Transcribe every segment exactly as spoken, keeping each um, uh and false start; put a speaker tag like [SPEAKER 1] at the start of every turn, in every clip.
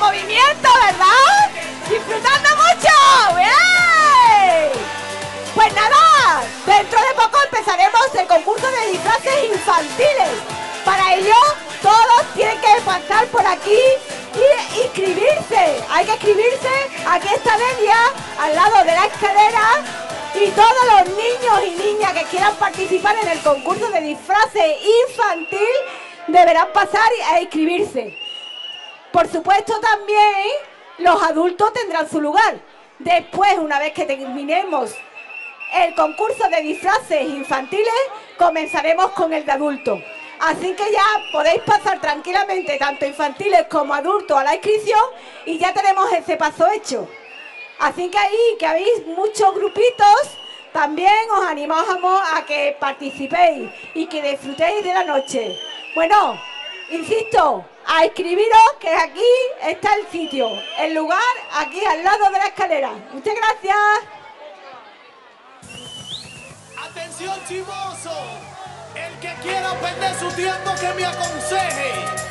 [SPEAKER 1] movimiento, ¿verdad? ¡Disfrutando mucho! ¡Bien! Pues nada, dentro de poco empezaremos el concurso de disfraces infantiles. Para ello, todos tienen que pasar por aquí y inscribirse. Hay que inscribirse. Aquí está Delia, al lado de la escalera. Y todos los niños y niñas que quieran participar en el concurso de disfraces infantil deberán pasar e inscribirse. Por supuesto, también los adultos tendrán su lugar. Después, una vez que terminemos el concurso de disfraces infantiles, comenzaremos con el de adultos. Así que ya podéis pasar tranquilamente, tanto infantiles como adultos, a la inscripción y ya tenemos ese paso hecho. Así que ahí, que habéis muchos grupitos, también os animamos a que participéis y que disfrutéis de la noche. Bueno, insisto, a inscribiros, que aquí está el sitio, el lugar aquí al lado de la escalera. Muchas gracias.
[SPEAKER 2] Atención, chimoso, el que quiera perder su tiempo que me aconseje,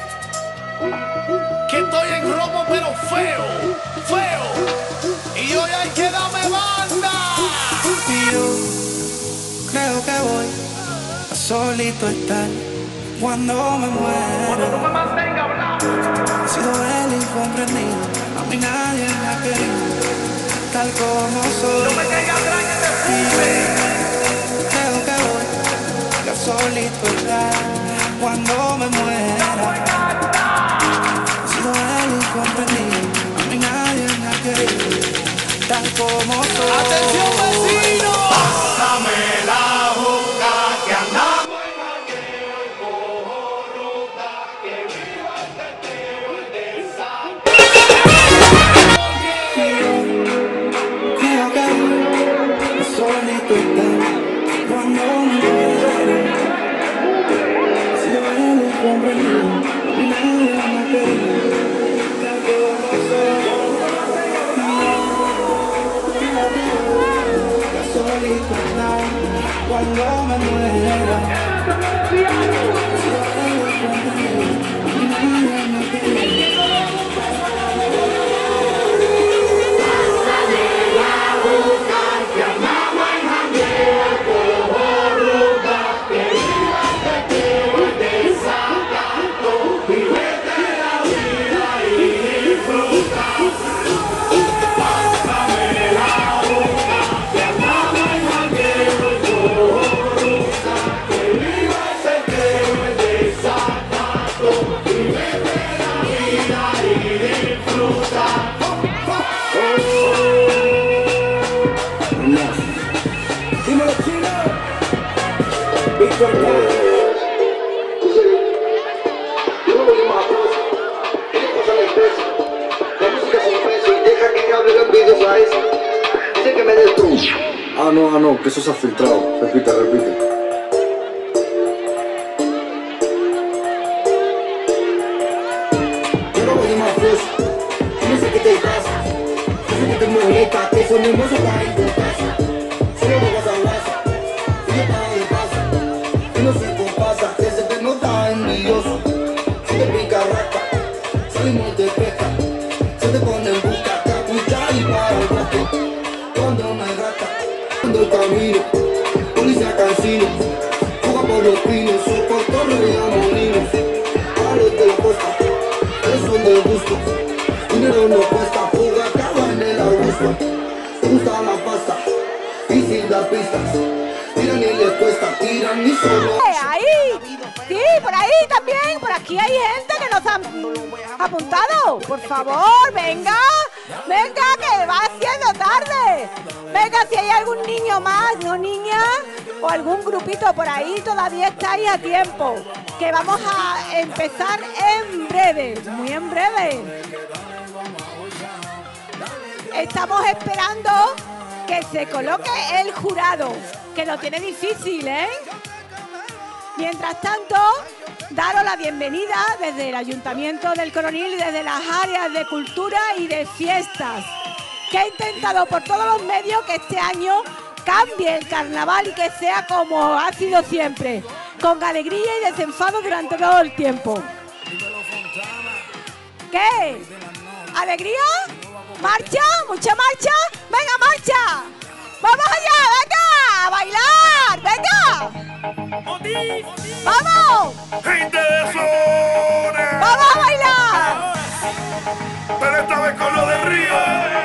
[SPEAKER 2] que estoy en robo pero feo, feo, y hoy hay que darme banda.
[SPEAKER 3] Y yo creo que voy a solito estar cuando me muera.
[SPEAKER 2] Cuando tú me mantengas hablando.
[SPEAKER 3] He sido el incomprendido, a mí nadie me ha querido, tal como soy.
[SPEAKER 2] No me caigas atrás que te fume.
[SPEAKER 3] Creo que voy a solito estar cuando me muera. He sido el incomprendido, a mí nadie me ha querido, tal como soy.
[SPEAKER 2] Atención, vecino.
[SPEAKER 4] Pásame la boca que andamos.
[SPEAKER 3] Creo que voy a solito estar cuando me muera. He sido el incomprendido, a mí nadie me ha querido, tal como soy. Solito estar cuando me muera. Si lo hago contigo, nadie me quiere.
[SPEAKER 4] Pásame la boca que andamos en jangueo, cojo ruta, que viva este teo, el desacato, vívete la vida y disfruta. Pásame la boca que andamos en jangueo, cojo ruta, que viva este teo, el desacato, vívete la vida y disfruta.
[SPEAKER 3] Dímelo, chino. Víctor Cano.
[SPEAKER 5] Yo no voy más atrás. ¿Qué cosa me expresa? La música sin peso y deja que cable los vídeos a esa. Dice que me destruye.
[SPEAKER 6] Ah, no, ah, no, que eso se ha filtrado. Repite, repite.
[SPEAKER 5] Yo no voy más preso. Yo no sé qué te pasa. Yo sé que te molesta, que eso mismo se está en tu casa. Solo me vas a WhatsApp. Si yo estaba de paso. Y no sé qué pasa, que se te nota envidioso. Si te pica raca, salimos de pesca. Se te pone en busca, capucha y para el bosque. Cuando no hay rata, cuando el camino, policía cansino, fuga por los pinos, soporto y a molinos. Palos de la costa, eso es de gusto. Dinero no cuesta, fuga acaba en el Augusto. Te gusta la pasta, y sin dar pistas. Tiran y les cuesta, tiran y solo.
[SPEAKER 1] Ahí, sí, por ahí también, por aquí hay gente que nos han apuntado. Por favor, venga, venga, que va siendo tarde. Venga, si hay algún niño más, no niña, o algún grupito por ahí, todavía estáis a tiempo. Que vamos a empezar en breve, muy en breve. Estamos esperando que se coloque el jurado, que lo tiene difícil, ¿eh? Mientras tanto, daros la bienvenida desde el Ayuntamiento del Coronil y desde las áreas de cultura y de fiestas, que ha intentado por todos los medios que este año cambie el carnaval y que sea como ha sido siempre, con alegría y desenfado durante todo el tiempo. ¿Qué? ¿Alegría? ¿Marcha? ¿Mucha marcha? ¡Venga, marcha! ¡Vamos allá! ¡Venga! ¡A bailar! ¡Venga! ¡Vamos!
[SPEAKER 4] ¡Gente de zona!
[SPEAKER 1] ¡Vamos a bailar!
[SPEAKER 4] Pero esta vez con lo del río.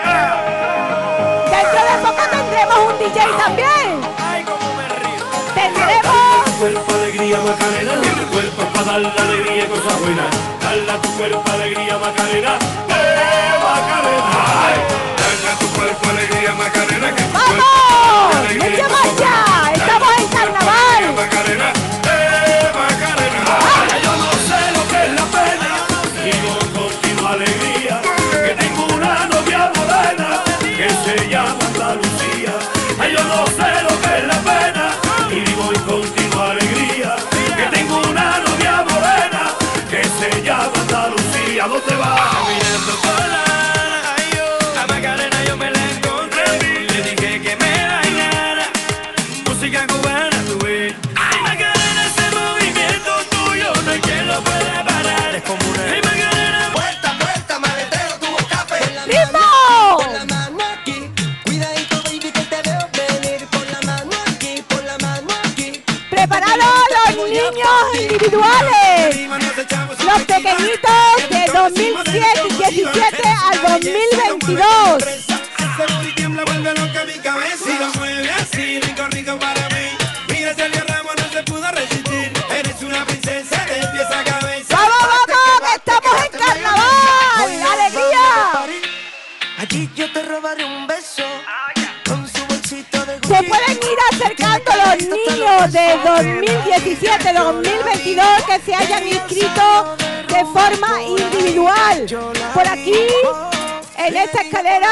[SPEAKER 1] Dentro de poco tendremos un D J también.
[SPEAKER 2] Ay, cómo me río.
[SPEAKER 1] Tendremos...
[SPEAKER 4] Tu cuerpo alegría Macarena, tu cuerpo para dar la alegría y cosas buenas. Dale a tu cuerpo alegría Macarena, eh Macarena. Ay, dale a tu cuerpo alegría Macarena, que tu cuerpo
[SPEAKER 1] ¡Vamos!
[SPEAKER 4] alegría y
[SPEAKER 1] ¡Mucha
[SPEAKER 4] cosas buenas.
[SPEAKER 1] marcha! ¡Estamos en carnaval!
[SPEAKER 4] Macarena, eh Macarena. Ay, yo no sé lo que es la pena y con continua alegría que tengo una novia morena que se llama Andalucía. Ay, yo no sé lo que es la pena y vivo en continua alegría que tengo una novia morena que se llama Andalucía. ¿Dónde va?
[SPEAKER 2] Caminando por la ay, yo, a Macarena yo me la encontré. Le dije que me bailara música cubana, tú ves. Ay, Macarena, ese movimiento tuyo no hay quien lo pueda parar. Es como una... Ay, Macarena,
[SPEAKER 5] Vuelta, vuelta, maletero, tu escape.
[SPEAKER 1] ¡Ritmo!
[SPEAKER 5] Pon la mano aquí, cuidadito baby que te veo venir. Pon la mano aquí, pon la mano aquí.
[SPEAKER 1] ¡Preparados los niños individuales! Los pequeñitos de dos mil diecisiete al dos mil veintidós.
[SPEAKER 4] Ese booty tiembla, vuelve loca mi cabeza. Si lo mueve así, rico, rico para mí. Mira, Celia Ramos no se pudo resistir. Eres una princesa de pies a cabeza.
[SPEAKER 1] ¡Vamos, vamos! ¡Que estamos en carnaval! ¡Alegría!
[SPEAKER 5] Allí yo te robaré un beso con su bolsito de
[SPEAKER 1] Se pueden ir acercando los niños de dos mil diecisiete a dos mil veintidós que se hayan inscrito de forma individual. Por aquí, en esta escalera,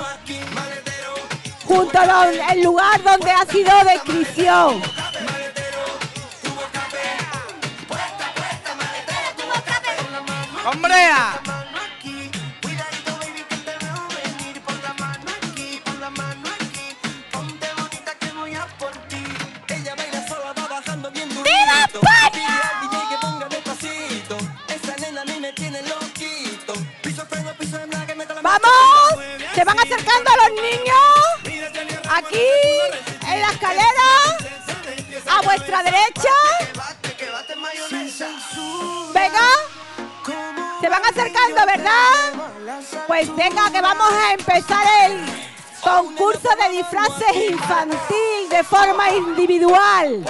[SPEAKER 1] junto al lugar donde ha sido de inscripción.
[SPEAKER 2] ¡hombre!
[SPEAKER 5] Cuidadito baby que te veo venir. Pon la mano aquí, pon la mano aquí. Ponte bonita que voy a por ti. Ella baila sola, va bajando bien durito.
[SPEAKER 1] ¡Viva España!
[SPEAKER 5] Pide al D J que ponga despacito. Esa nena a mí me tiene loquito. Piso freno, piso en la que meta la mano.
[SPEAKER 1] ¡Vamos! Se van acercando los niños aquí en la escalera a vuestra derecha.
[SPEAKER 5] Que bate mayonesa.
[SPEAKER 1] Venga, se van acercando, ¿verdad? Pues venga, que vamos a empezar el concurso de disfraces infantil de forma individual.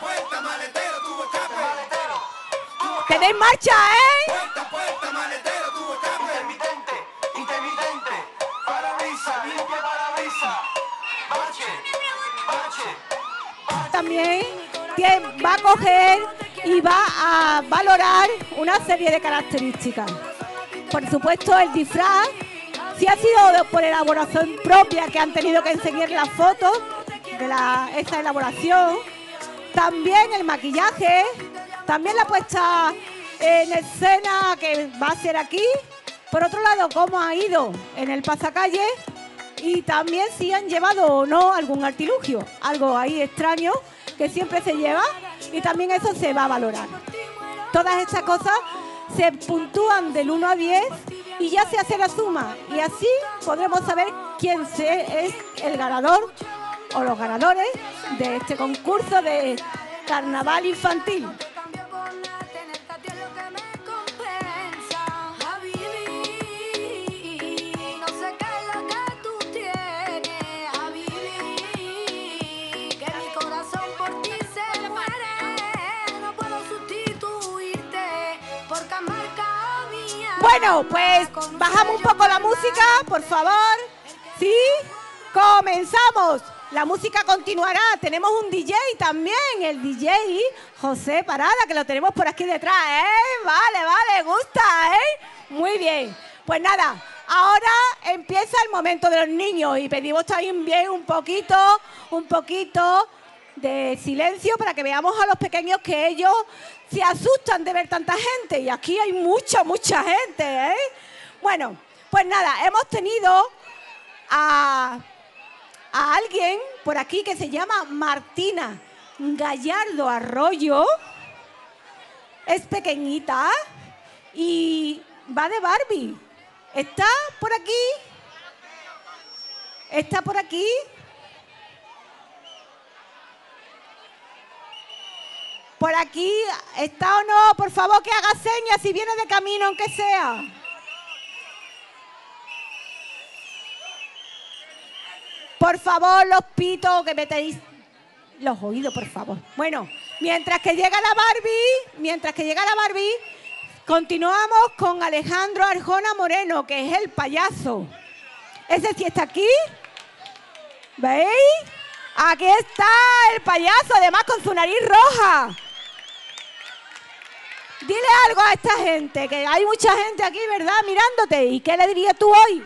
[SPEAKER 1] ¿Tenéis marcha, eh?
[SPEAKER 5] Intermitente, intermitente. Parabrisas, limpia parabrisas. Bache, bache.
[SPEAKER 1] También tie- va a coger y va a valorar una serie de características. Por supuesto, el disfraz, si ha sido de- por elaboración propia, que han tenido que enseñar las fotos de la, esta elaboración. También el maquillaje, también la puesta en escena que va a ser aquí. Por otro lado, cómo ha ido en el pasacalle y también si han llevado o no algún artilugio, algo ahí extraño que siempre se lleva, y también eso se va a valorar. Todas estas cosas se puntúan del uno a diez y ya se hace la suma, y así podremos saber quién se- es el ganador o los ganadores de este concurso de carnaval infantil. Bueno, pues bajamos un poco la música, por favor. ¿Sí? Comenzamos. La música continuará. Tenemos un D J también, el D J José Parada, que lo tenemos por aquí detrás, ¿eh? Vale, vale, gusta, ¿eh? Muy bien. Pues nada, ahora empieza el momento de los niños y pedimos también un poquito, un poquito de silencio para que veamos a los pequeños, que ellos se asustan de ver tanta gente, y aquí hay mucha, mucha gente, ¿eh? Bueno, pues nada, hemos tenido a, a alguien por aquí que se llama Martina Gallardo Arroyo. Es pequeñita y va de Barbie. ¿Está por aquí? ¿Está por aquí? ¿Por aquí está o no? Por favor, que haga señas si viene de camino, aunque sea. Por favor, los pitos, que metéis los oídos, por favor. Bueno, mientras que llega la Barbie, mientras que llega la Barbie, continuamos con Alejandro Arjona Moreno, que es el payaso. ¿Ese sí está aquí? ¿Veis? Aquí está el payaso, además con su nariz roja. Dile algo a esta gente, que hay mucha gente aquí, ¿verdad? Mirándote. ¿Y qué le dirías tú hoy?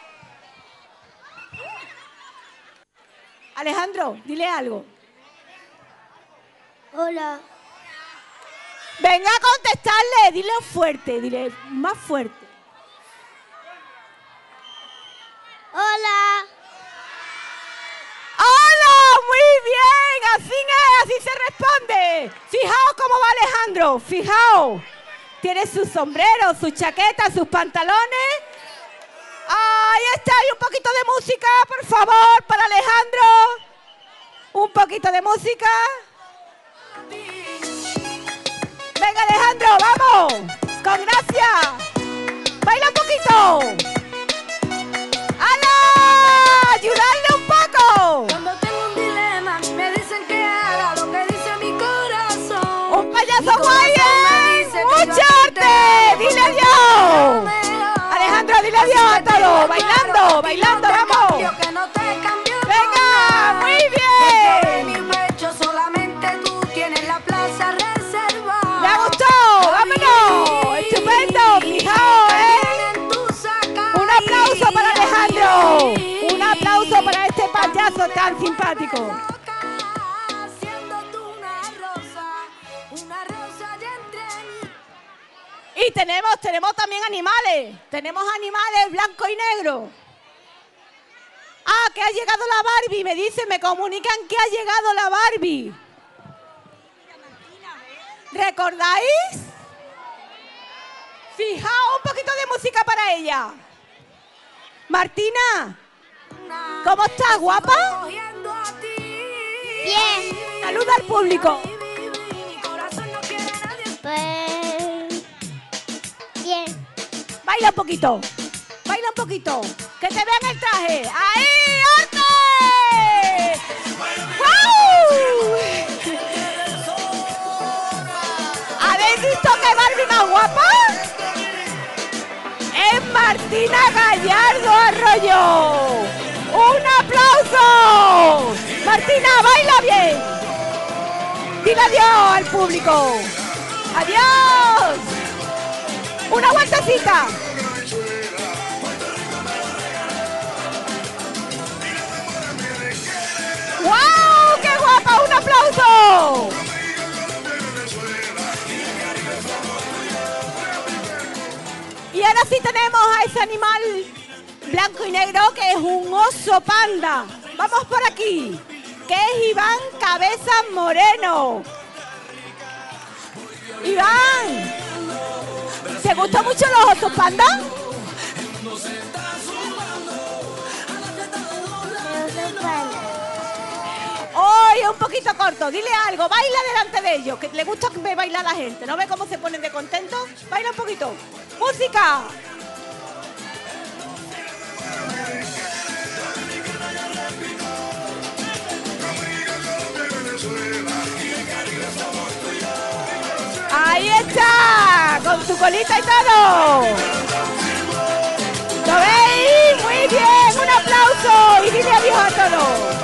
[SPEAKER 1] Alejandro, dile algo.
[SPEAKER 7] Hola.
[SPEAKER 1] Venga a contestarle, dile fuerte, dile más fuerte.
[SPEAKER 7] Hola.
[SPEAKER 1] ¡Hola! Muy bien, así es, así se responde. Fijaos cómo va Alejandro, fijaos. Tiene su sombrero, su chaqueta, sus pantalones. Ahí está, y un poquito de música, por favor, para Alejandro. Un poquito de música. Venga, Alejandro, vamos. Con gracia. Baila un poquito. ¡Hala! ¡Ayudarle un poco!
[SPEAKER 8] Cuando tengo un dilema, me dicen que haga lo que dice mi corazón.
[SPEAKER 1] ¡Un payaso guay! ¡Mucha arte! ¡Dile adiós! Alejandro, dile adiós a todos. Bailando, bailando, vamos. Venga, muy bien.
[SPEAKER 8] Solamente tú tienes la plaza reservada.
[SPEAKER 1] ¿Le ha gustado? ¡Vámonos! ¡Estupendo! Fijaos, ¿eh? Un aplauso para Alejandro. Un aplauso para este payaso tan simpático. Y tenemos, tenemos también animales. Tenemos animales blanco y negro. Ah, que ha llegado la Barbie. Me dicen, me comunican que ha llegado la Barbie. ¿Recordáis? Fijaos, un poquito de música para ella. Martina, ¿cómo estás, guapa?
[SPEAKER 7] Bien.
[SPEAKER 1] Saluda al público.
[SPEAKER 7] Pues... Bien.
[SPEAKER 1] Baila un poquito. Baila un poquito. Que te vean el traje. ¡Ahí, arte! ¡Wow! ¿Habéis visto qué Barbie más guapa? Es Martina Gallardo Arroyo. ¡Un aplauso! Martina, baila bien. Dile adiós al público. ¡Adiós! ¡Una vueltecita! ¡Wow! ¡Qué guapa! ¡Un aplauso! Y ahora sí tenemos a ese animal blanco y negro que es un oso panda. Vamos por aquí, que es Iván Cabezas Moreno. Iván, ¿te gustan mucho los osos panda? Hoy es un poquito corto, dile algo, baila delante de ellos, que le gusta que baila a la gente, ¿no ve cómo se ponen de contentos? Baila un poquito. ¡Música! ¡Ahí está! ¡Con tu colita y todo! ¿Lo veis? ¡Muy bien! ¡Un aplauso! Y dile adiós a todos.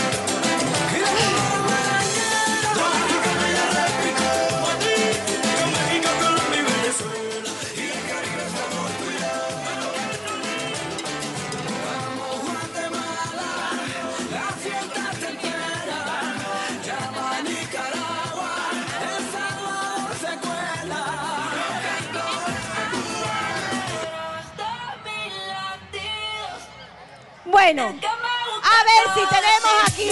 [SPEAKER 1] Bueno, a ver si tenemos aquí.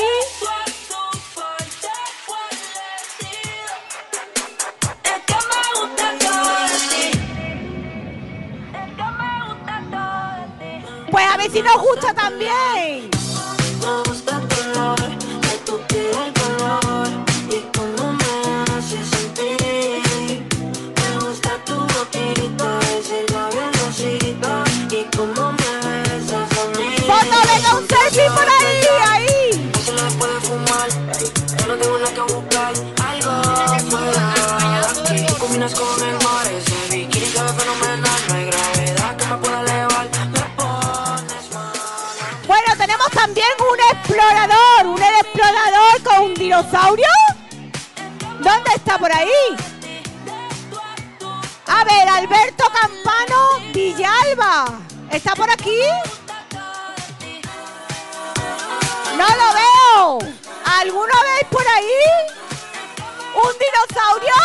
[SPEAKER 1] ver si nos gusta también.
[SPEAKER 9] Me gusta tu olor, de tu piel el color y cómo me hace sentir. Me gusta tu boquita, ese labio rosita y cómo me besas a mí.
[SPEAKER 1] Foto, venga un selfie por ahí, ahí.
[SPEAKER 9] No se le puede fumar, yo no tengo nada que buscar. Algo fuera de aquí. Tú combinas con el mar, ese bikini se ve fenomenal. No hay gravedad que me pueda elevar. Me pones mal.
[SPEAKER 1] Bueno, tenemos también un explorador, un explorador con un dinosaurio. ¿Dónde está por ahí? A ver, Alberto Campano Villalba. ¿Está por aquí? No lo veo. ¿Alguno veis por ahí? ¿Un dinosaurio?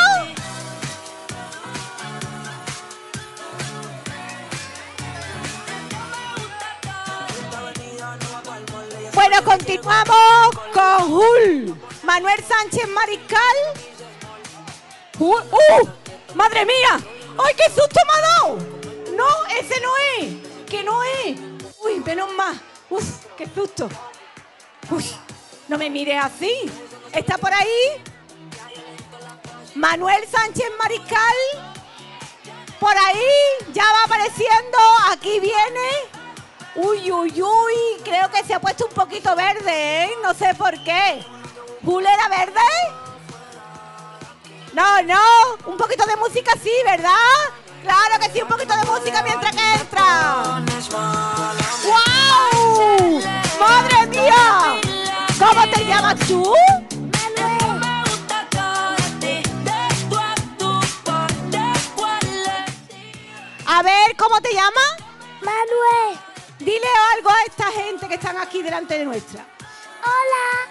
[SPEAKER 1] Bueno, continuamos con Hul. Manuel Sánchez Mariscal. Hul. ¡Uh! ¡Madre mía! ¡Ay, qué susto me ha dado! No, ese no es. Que no es. Uy, menos mal. Uf, qué susto. Uy, no me mires así. ¿Está por ahí? Manuel Sánchez Mariscal. Por ahí ya va apareciendo. Aquí viene. Uy, uy, uy. Creo que se ha puesto un poquito verde, ¿eh? No sé por qué. ¿Jul era verde? No, no. Un poquito de música sí, ¿verdad? Claro que sí, un poquito de música mientras que entra. ¡Wow! ¡Madre mía! ¿Cómo te llamas tú? A ver, ¿cómo te llamas?
[SPEAKER 7] Manuel.
[SPEAKER 1] Dile algo a esta gente que están aquí delante de nuestra.
[SPEAKER 7] Hola.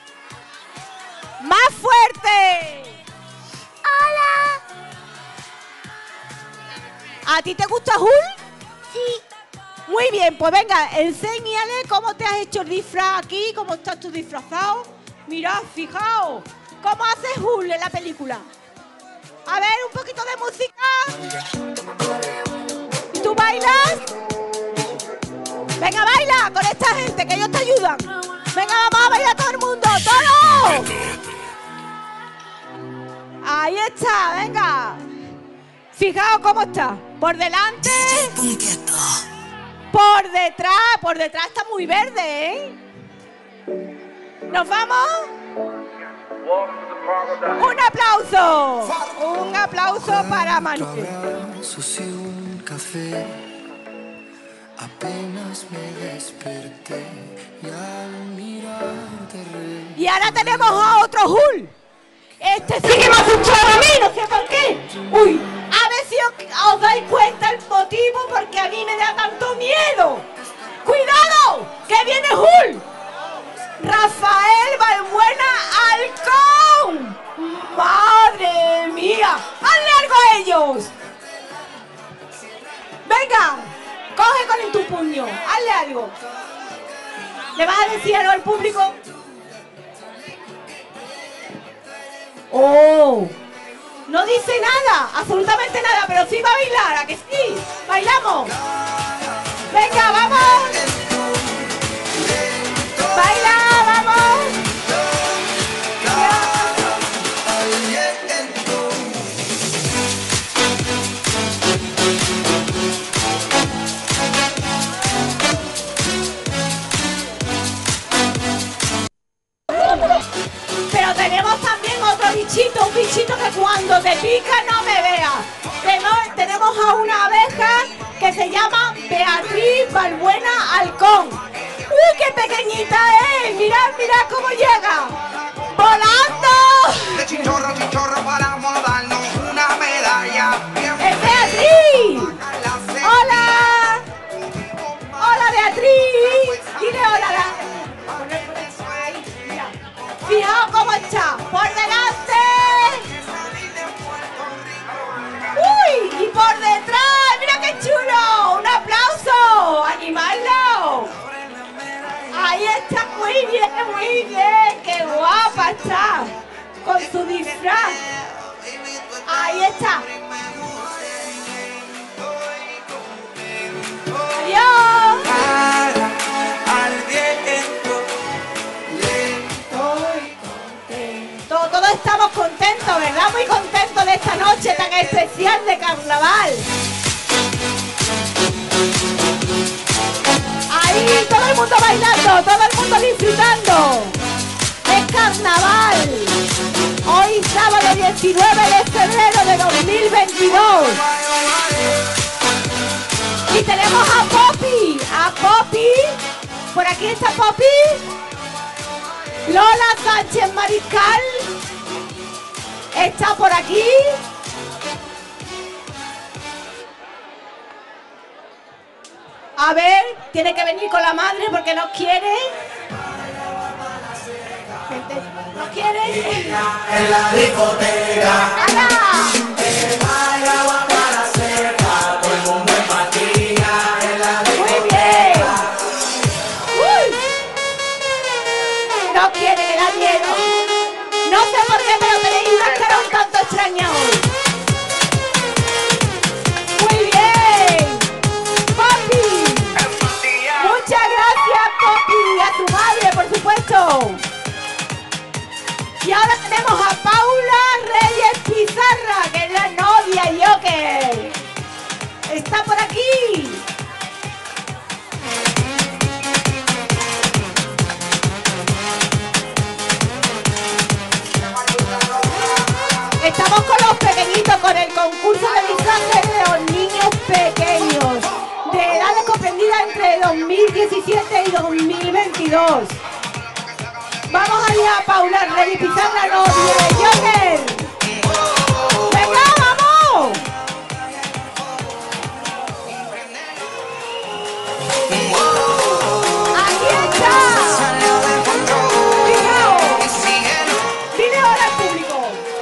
[SPEAKER 1] ¡Más fuerte!
[SPEAKER 7] Hola.
[SPEAKER 1] ¿A ti te gusta Hul?
[SPEAKER 7] Sí.
[SPEAKER 1] Muy bien, pues venga, enséñale cómo te has hecho el disfraz aquí, cómo estás tú disfrazado. Mirad, fijaos, cómo hace Hul en la película. A ver, un poquito de música. ¿Y tú bailas? Venga, baila con esta gente, que ellos te ayudan. Venga, vamos a bailar todo el mundo, ¡todos! Ahí está, venga. Fijaos cómo está. Por delante. Por detrás, por detrás está muy verde, ¿eh? ¿Nos vamos? ¡Un aplauso! Un aplauso para Manuel.
[SPEAKER 3] Un café, apenas me desperté y al mirarte reí.
[SPEAKER 1] Y ahora tenemos a otro Hul. Este sí que me ha asustado a mí, no sé por qué. Uy, a ver si os, os dais cuenta el motivo porque a mí me da tanto miedo. ¡Cuidado! ¡Que viene Hul! Rafael Balbuena Halcón. ¡Madre mía! ¡Hazle algo a ellos! Venga, coge con tu puño, hazle algo. ¿Le vas a decir algo al público? ¡Oh! No dice nada, absolutamente nada, pero sí va a bailar, ¿a que sí? ¡Bailamos! ¡Venga, vamos! ¡Baila, vamos! Pero tenemos también otro bichito, un bichito que cuando te pica no me veas. Tenemos, tenemos a una abeja que se llama Beatriz Balbuena Halcón. ¡Uy, qué pequeñita es! ¡Mirad, mirad cómo llega! ¡Volando!
[SPEAKER 10] De chichorro a chichorro paramos a darnos una medalla.
[SPEAKER 1] ¡Es Beatriz! ¡Hola! ¡Hola, Beatriz! Dile hola. La... Fijaos cómo está, por delante. Uy, y por detrás, mira qué chulo. Un aplauso, animarlo. Ahí está, muy bien, muy bien. Qué guapa está, con su disfraz. estará muy contento de esta noche tan especial de carnaval. Ahí todo el mundo bailando, todo el mundo disfrutando. Es carnaval. Hoy sábado diecinueve de febrero de dos mil veintidós. Y tenemos a Poppy, a Poppy. Por aquí está Poppy. Lola Sánchez Mariscal está por aquí. A ver, tiene que venir con la madre porque no quiere. Gente, ¿no quiere?
[SPEAKER 4] En la discoteca.
[SPEAKER 1] ¡Hala!
[SPEAKER 4] El baile agua para cerca. Todo el mundo en patilla. En la
[SPEAKER 1] Muy bien. Uy. No quiere que la dieron. No sé por qué, pero tenéis una cara un tanto extraña hoy. Muy bien. Poppy. Muchas gracias, Poppy. A tu madre, por supuesto. Y ahora tenemos a Paula Reyes Pizarra, que es la novia Joker. Está por aquí. Estamos con los pequeñitos, con el concurso de disfraces de los niños pequeños, de edades comprendidas entre dos mil diecisiete y dos mil veintidós. Vamos allá, Paula Reyes Pizarra, novia de Joker. ¡Venga, vamos! ¡Aquí está! ¡Dile, dile ahora al público!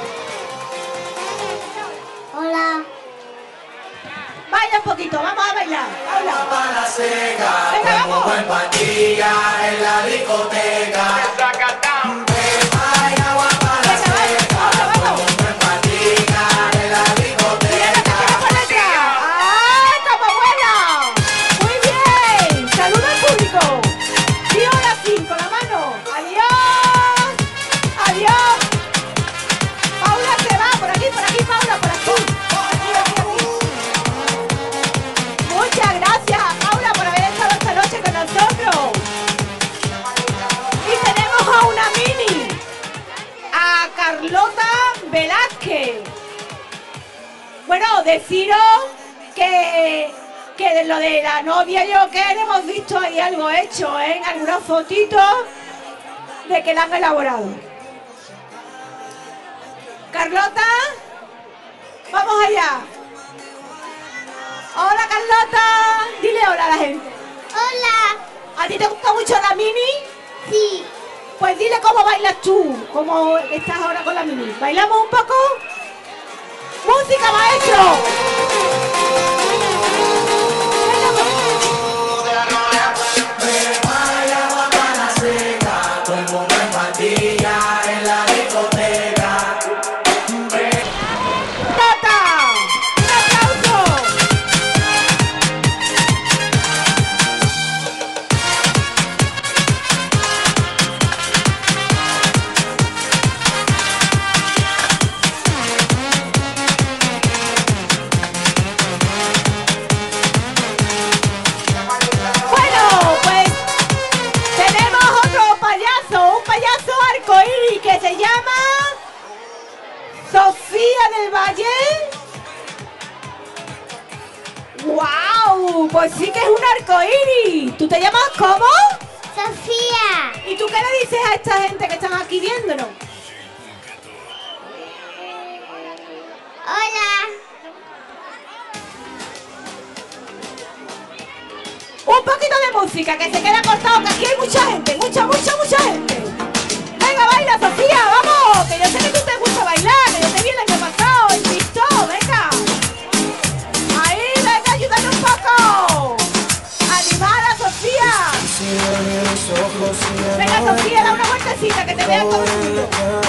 [SPEAKER 7] Hola.
[SPEAKER 1] Baila un poquito, vamos a bailar. Paula.
[SPEAKER 4] para seca.
[SPEAKER 1] Venga,
[SPEAKER 4] Todo el
[SPEAKER 1] vamos.
[SPEAKER 4] mundo en patilla. En la discoteca. El baile agua para
[SPEAKER 1] Venga, vamos,
[SPEAKER 4] seca.
[SPEAKER 1] vamos,
[SPEAKER 4] Todo el
[SPEAKER 1] vamos.
[SPEAKER 4] mundo en patilla. En la
[SPEAKER 1] Mira lo que
[SPEAKER 4] discoteca.
[SPEAKER 1] tiene por detrás. ¡Ah, estamos buena! Muy bien. Saluda al público. Y ahora sí, con la mano. Adiós. Adiós. Paula se va. Por aquí, por aquí, Paula, por aquí. Por aquí, aquí, aquí. Muchas gracias a Paula por haber estado esta noche con nosotros. Y tenemos a una mini. A Carlota Velázquez. Bueno, deciros que, que de lo de la novia Joker hemos visto ahí algo hecho, ¿eh? En algunas fotitos de que la han elaborado. Carlota, vamos allá. Hola, Carlota. Dile hola a la gente.
[SPEAKER 7] Hola.
[SPEAKER 1] ¿A ti te gusta mucho la mini?
[SPEAKER 7] Sí.
[SPEAKER 1] Pues dile cómo bailas tú, cómo estás ahora con la mini. ¿Bailamos un poco? ¡Música, maestro!
[SPEAKER 4] El baile agua para seca. Todo el mundo en patilla. En la discoteca.
[SPEAKER 1] ¡Tata! ¡Un aplauso! Bueno, pues tenemos otro payaso, un payaso arcoíris que se llama Sofía del Valle. ¡Wow! Pues sí que es un arcoíris. ¿Tú te llamas cómo?
[SPEAKER 7] Sofía.
[SPEAKER 1] ¿Y tú qué le dices a esta gente que están aquí viéndonos?
[SPEAKER 7] Hola.
[SPEAKER 1] Un poquito de música, que se queda cortado, que aquí hay mucha gente, mucha, mucha, mucha gente. Venga, baila, Sofía, vamos, que yo sé que tú te gusta bailar, que yo te vi el año pasado, en TikTok, venga. Ahí, venga, ayúdame un poco. Animar a Sofía. Venga, Sofía, da una vueltecita, que te vea todo el mundo.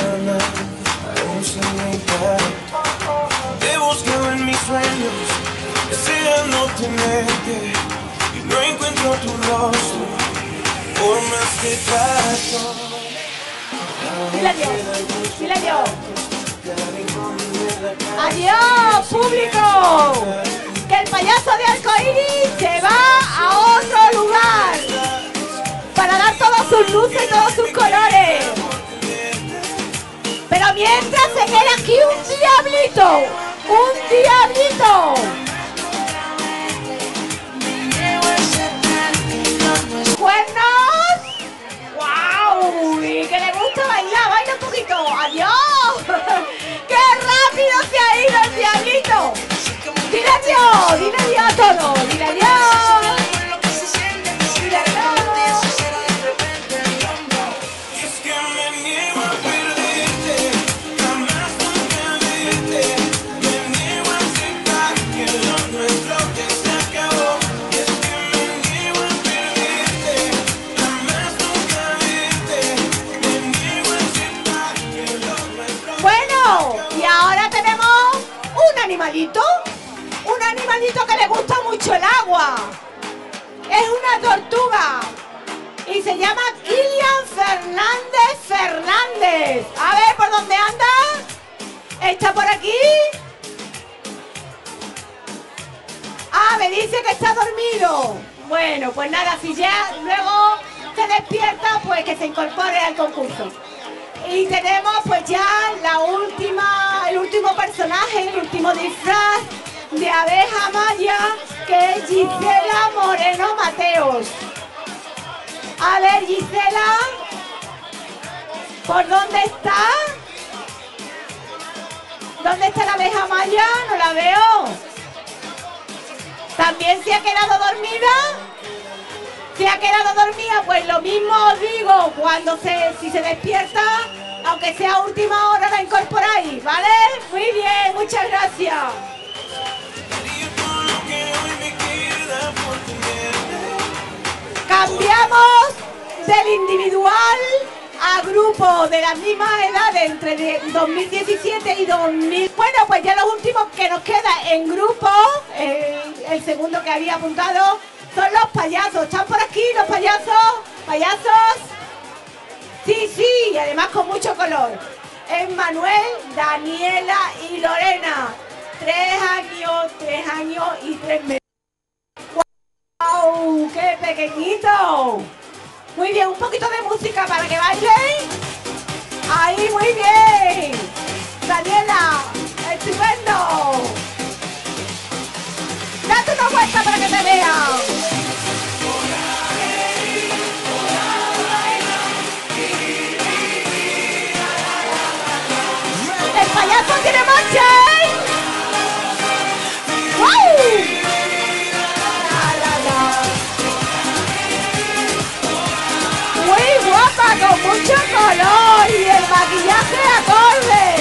[SPEAKER 3] Te busco en mis sueños, deseo no tenerte y no encuentro tu rostro, por más que trato.
[SPEAKER 1] Dile adiós, dile adiós. ¡Adiós, público! Que el payaso de arcoíris se va a otro lugar para dar todas sus luces y todos sus colores. Pero mientras se queda aquí un diablito, un diablito. ¡Cuernos! ¡Wow! Y que le gusta bailar, baila un poquito. ¡Adiós! ¡Qué rápido se ha ido el diablito! ¡Dile adiós! ¡Dile adiós a todos! ¡Dile adiós! ¡Dile adiós! Y ahora tenemos un animalito, un animalito que le gusta mucho el agua. Es una tortuga y se llama Kilian Fernández Fernández. A ver, ¿por dónde anda? ¿Está por aquí? Ah, me dice que está dormido. Bueno, pues nada, si ya luego se despierta, pues que se incorpore al concurso. Y tenemos pues ya la última, el último personaje, el último disfraz de abeja maya, que es Gisela Moreno Mateos. A ver, Gisela, ¿por dónde está? ¿Dónde está la abeja maya? No la veo. ¿También se ha quedado dormida? ¿Se ha quedado dormida? Pues lo mismo os digo, cuando se, si se despierta, aunque sea última hora, la incorporáis, ¿vale? Muy bien, muchas gracias. Cambiamos del individual a grupo de las mismas edades, entre dos mil diecisiete y dos mil. Bueno, pues ya los últimos que nos queda en grupo, el, el segundo que había apuntado, son los payasos. ¿Están por aquí los payasos? ¿Payasos? Sí, sí, y además con mucho color. Es Manuel, Daniela y Lorena. Tres años, tres años y tres meses. ¡Wow! ¡Qué pequeñito! Muy bien, un poquito de música para que bailen. Ahí, muy bien. Daniela, estupendo. Date una vuelta para que te vean. ¡El payaso tiene marcha! ¡Wow! Muy guapa, con mucho color y el maquillaje acorde.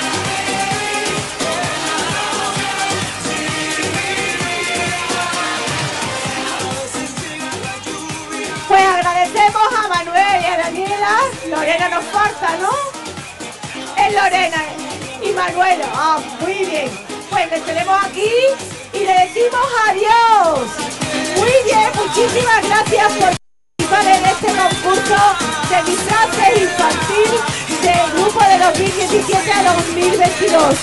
[SPEAKER 1] Pues agradecemos a Manuel y a Daniela. Lorena nos falta, ¿no? Es Lorena y Manuela. Ah, muy bien. Pues les tenemos aquí y le decimos adiós. Muy bien, muchísimas gracias por participar en este concurso de disfraces infantil del grupo de dos mil diecisiete a dos mil veintidós.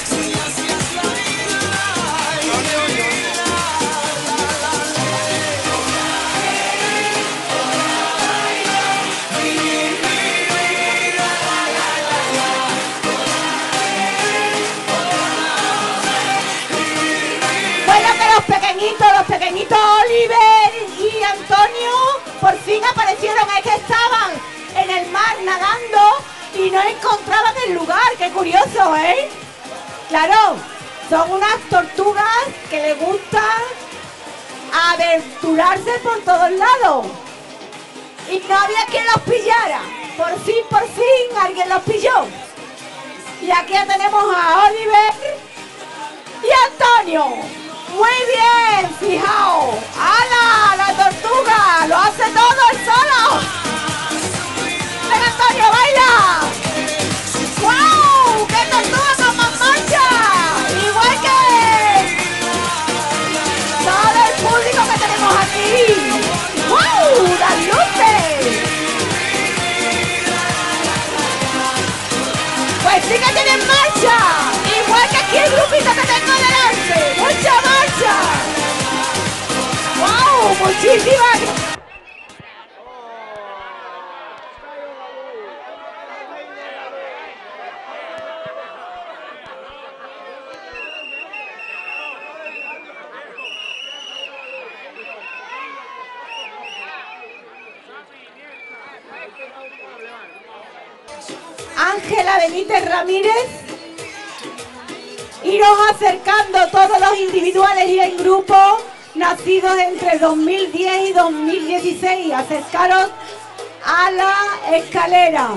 [SPEAKER 1] Los pequeñitos Oliver y Antonio por fin aparecieron. Es que estaban en el mar nadando y no encontraban el lugar. Qué curioso, ¿eh? Claro, son unas tortugas que les gusta aventurarse por todos lados y no había quien los pillara. Por fin, por fin alguien los pilló. Y aquí ya tenemos a Oliver y Antonio. Muy bien, fijaos. ¡Hala! La tortuga lo hace todo él solo. ¡Ven, Antonio, baila! ¡Wow! ¡Qué tortuga con más marcha! Igual que todo el público que tenemos aquí. ¡Wow! ¡Las luces! Pues sí que tienen marcha. Ángela Benítez Ramírez. Iros acercando todos los individuales y en grupo nacidos entre dos mil diez y dos mil dieciséis. Acercaros a la escalera.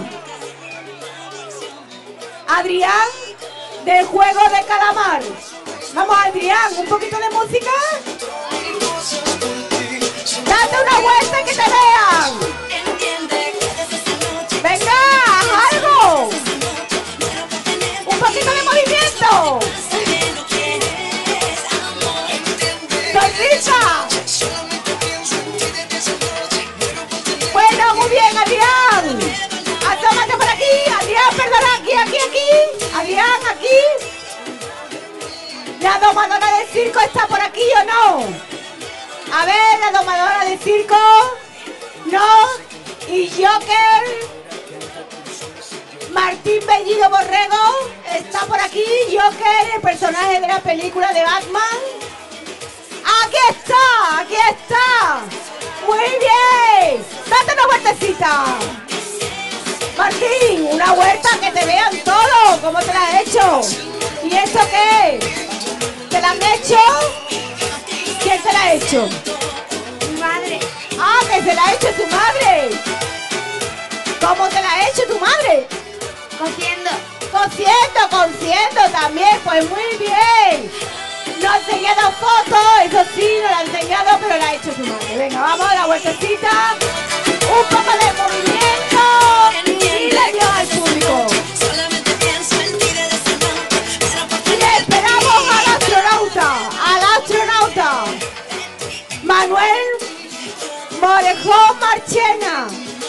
[SPEAKER 1] Adrián, del juego de calamar. Vamos, Adrián, un poquito de música. Date una vuelta y que te vean. Venga, haz algo. Un poquito de movimiento. Sonrisa. Bueno, muy bien, Adrián. Asómate por aquí. Adrián, perdona, aquí, aquí, aquí. Adrián, aquí. ¿La domadora del circo está por aquí o no? A ver, la domadora del circo. No. Y Joker. Martín Bellido Borrego está por aquí. Joker, el personaje de la película de Batman. Aquí está, aquí está. Muy bien. Date una vueltecita. Martín, una vuelta que te vean todos. ¿Cómo te la has hecho? ¿Y esto qué? ¿Te la han hecho? ¿Quién te la ha hecho?
[SPEAKER 7] Mi madre.
[SPEAKER 1] Ah, que se la ha hecho tu madre. ¿Cómo te la ha hecho tu madre?
[SPEAKER 7] Cosiendo.
[SPEAKER 1] Cosiendo, cosiendo también. Pues muy bien. No ha enseñado fotos, eso sí, no la ha enseñado, pero la ha hecho su madre. Venga, vamos a la vueltecita. Un poco de movimiento. Y le dio al público. Y esperamos al astronauta, al astronauta. Manuel Morejón Marchena.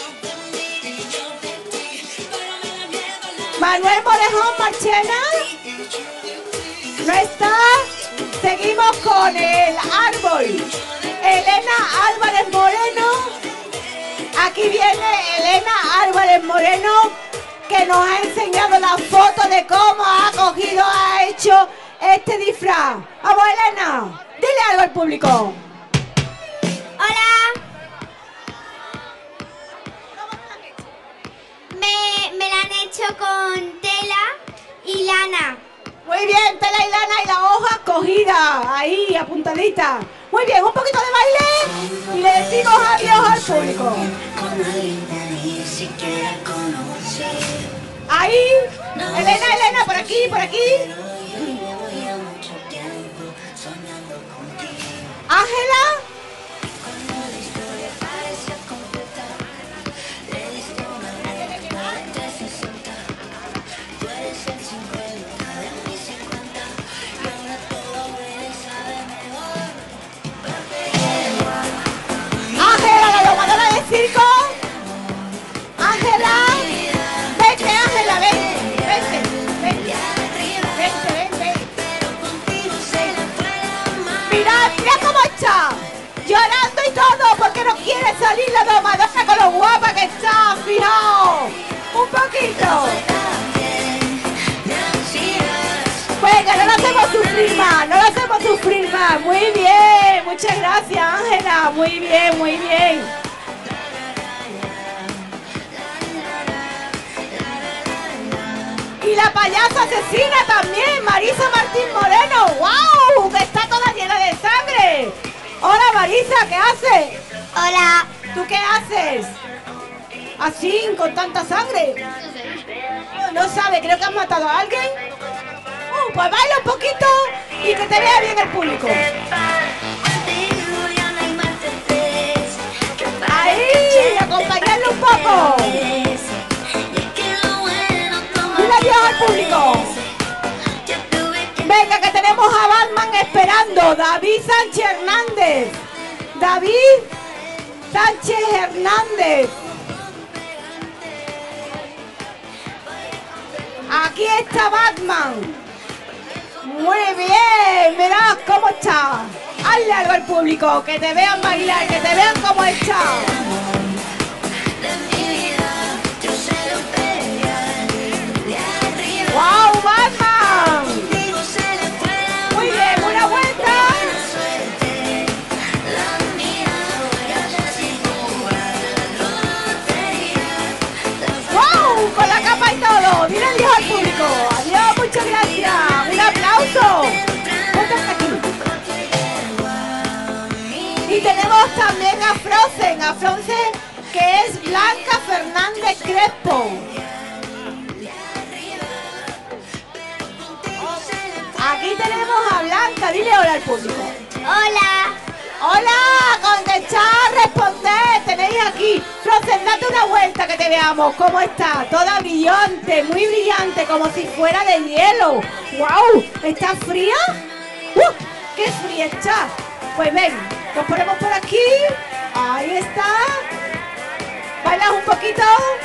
[SPEAKER 1] Manuel Morejón Marchena. No está. Seguimos con el árbol. Elena Álvarez Moreno. Aquí viene Elena Álvarez Moreno, que nos ha enseñado la foto de cómo ha cogido, ha hecho este disfraz. Vamos, Elena, dile algo al público.
[SPEAKER 7] Hola. Me, me la han hecho con tela y lana.
[SPEAKER 1] Muy bien, tela y lana y la hoja cogida, ahí, apuntadita. Muy bien, un poquito de baile y le decimos adiós al público. Ahí, Elena, Elena, por aquí, por aquí. Ángela. Ángela, la domadora del circo. Ángela. Vente, Ángela, vente, vente, vente, vente, vente. Mirad, mira cómo está. Llorando y todo porque no quiere salir la domadora con lo guapa que está. Fijaos. Un poquito. Venga, no lo hacemos sufrir más, no lo hacemos sufrir más. Muy bien, muchas gracias, Ángela. Muy bien, muy bien. Y la payasa asesina también, Marisa Martín Moreno. ¡Wow! Que está toda llena de sangre. Hola, Marisa, ¿qué haces?
[SPEAKER 7] Hola.
[SPEAKER 1] ¿Tú qué haces? Así, con tanta sangre. No sabe, creo que has matado a alguien. Uh, pues baila un poquito y que te vea bien el público. Ahí, acompañarle un poco. Dile adiós al público. Venga, que tenemos a Batman esperando. David Sánchez Hernández. David Sánchez Hernández. Aquí está Batman. Muy bien, mirad cómo está. Hazle algo al público, que te vean bailar, que te vean cómo está. ¡Wow, Batman! Muy bien, una vuelta. ¡Wow! Con la capa y todo. Dile Y tenemos también a Frozen, a Frozen, que es Blanca Fernández Crespo. Aquí tenemos a Blanca, dile hola al público.
[SPEAKER 7] Hola.
[SPEAKER 1] Hola, contestar, responder, tenéis aquí. Frozen, date una vuelta que te veamos. ¿Cómo está? Toda brillante, muy brillante, como si fuera de hielo. ¡Wow! ¿Está fría? ¡Uh! ¡Qué fría está! Pues ven, nos ponemos por aquí. Ahí está. ¿Bailas un poquito?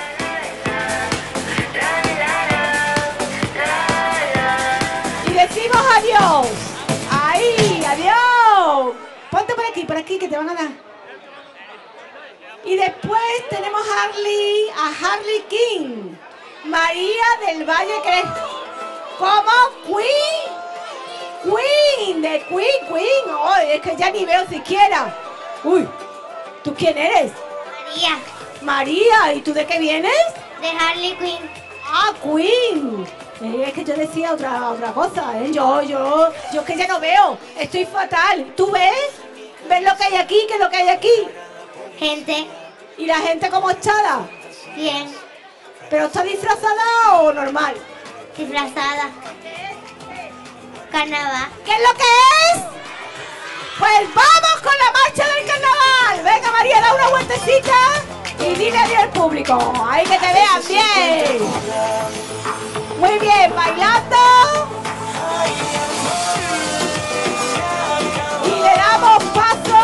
[SPEAKER 1] Y decimos adiós. Ahí, adiós. Ponte por aquí, por aquí, que te van a dar. Y después tenemos a Harley, a Harley King. María del Valle Crespo. ¿Cómo? Queen. Queen, de Queen, Queen. Oh, es que ya ni veo siquiera. Uy, ¿tú quién eres?
[SPEAKER 7] María.
[SPEAKER 1] María, ¿y tú de qué vienes?
[SPEAKER 7] De Harley Quinn.
[SPEAKER 1] Ah, Queen. Eh, es que yo decía otra otra cosa, ¿eh? Yo, yo, yo que ya no veo. Estoy fatal. ¿Tú ves? ¿Ves lo que hay aquí? ¿Qué es lo que hay aquí?
[SPEAKER 7] Gente.
[SPEAKER 1] ¿Y la gente cómo está?
[SPEAKER 7] Bien.
[SPEAKER 1] ¿Pero está disfrazada o normal?
[SPEAKER 7] Disfrazada. Carnaval.
[SPEAKER 1] ¿Qué es lo que es? Pues vamos con la marcha del carnaval. Venga, María, da una vueltecita y dile adiós al público. Ahí que te vean bien. Muy bien, bailando. Y le damos paso.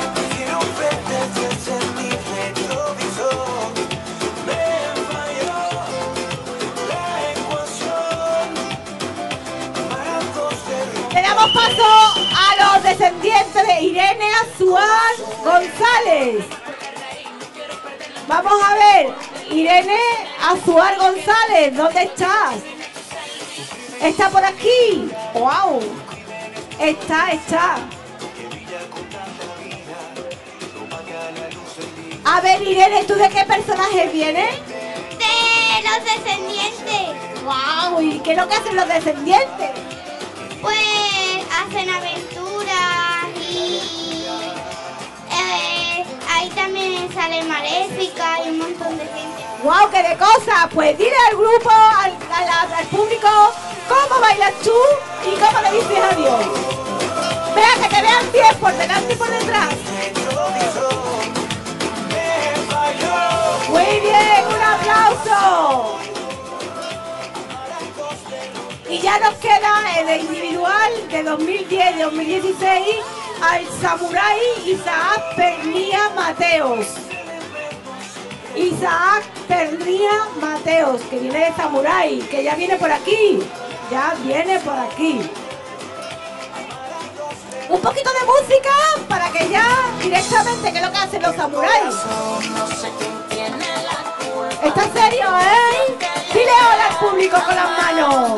[SPEAKER 1] Le damos paso a los descendientes de Irene Azuar González. Vamos a ver, Irene Azuar González, ¿dónde estás? ¿Está por aquí? ¡Wow! Está, está. A ver, Irene, ¿tú de qué personaje vienes?
[SPEAKER 7] De los descendientes.
[SPEAKER 1] ¡Wow! ¿Y qué es lo que hacen los descendientes?
[SPEAKER 7] Pues hacen aventuras y eh, ahí también sale Maléfica y un montón de gente.
[SPEAKER 1] ¡Wow! ¡Qué de cosas! Pues dile al grupo, al, al, al público, cómo bailas tú y cómo le dices adiós. Vea, que te vean bien por delante y por detrás. Muy bien, un aplauso. Y ya nos queda el de individual de dos mil diez y dos mil dieciséis al samurái Isaac Pernía Mateos. Isaac Pernía Mateos, que viene de samurái, que ya viene por aquí. Ya viene por aquí. Un poquito de música para que ya directamente, que es lo que hacen los samuráis. ¿Está serio, eh? Dile hola al público con las manos.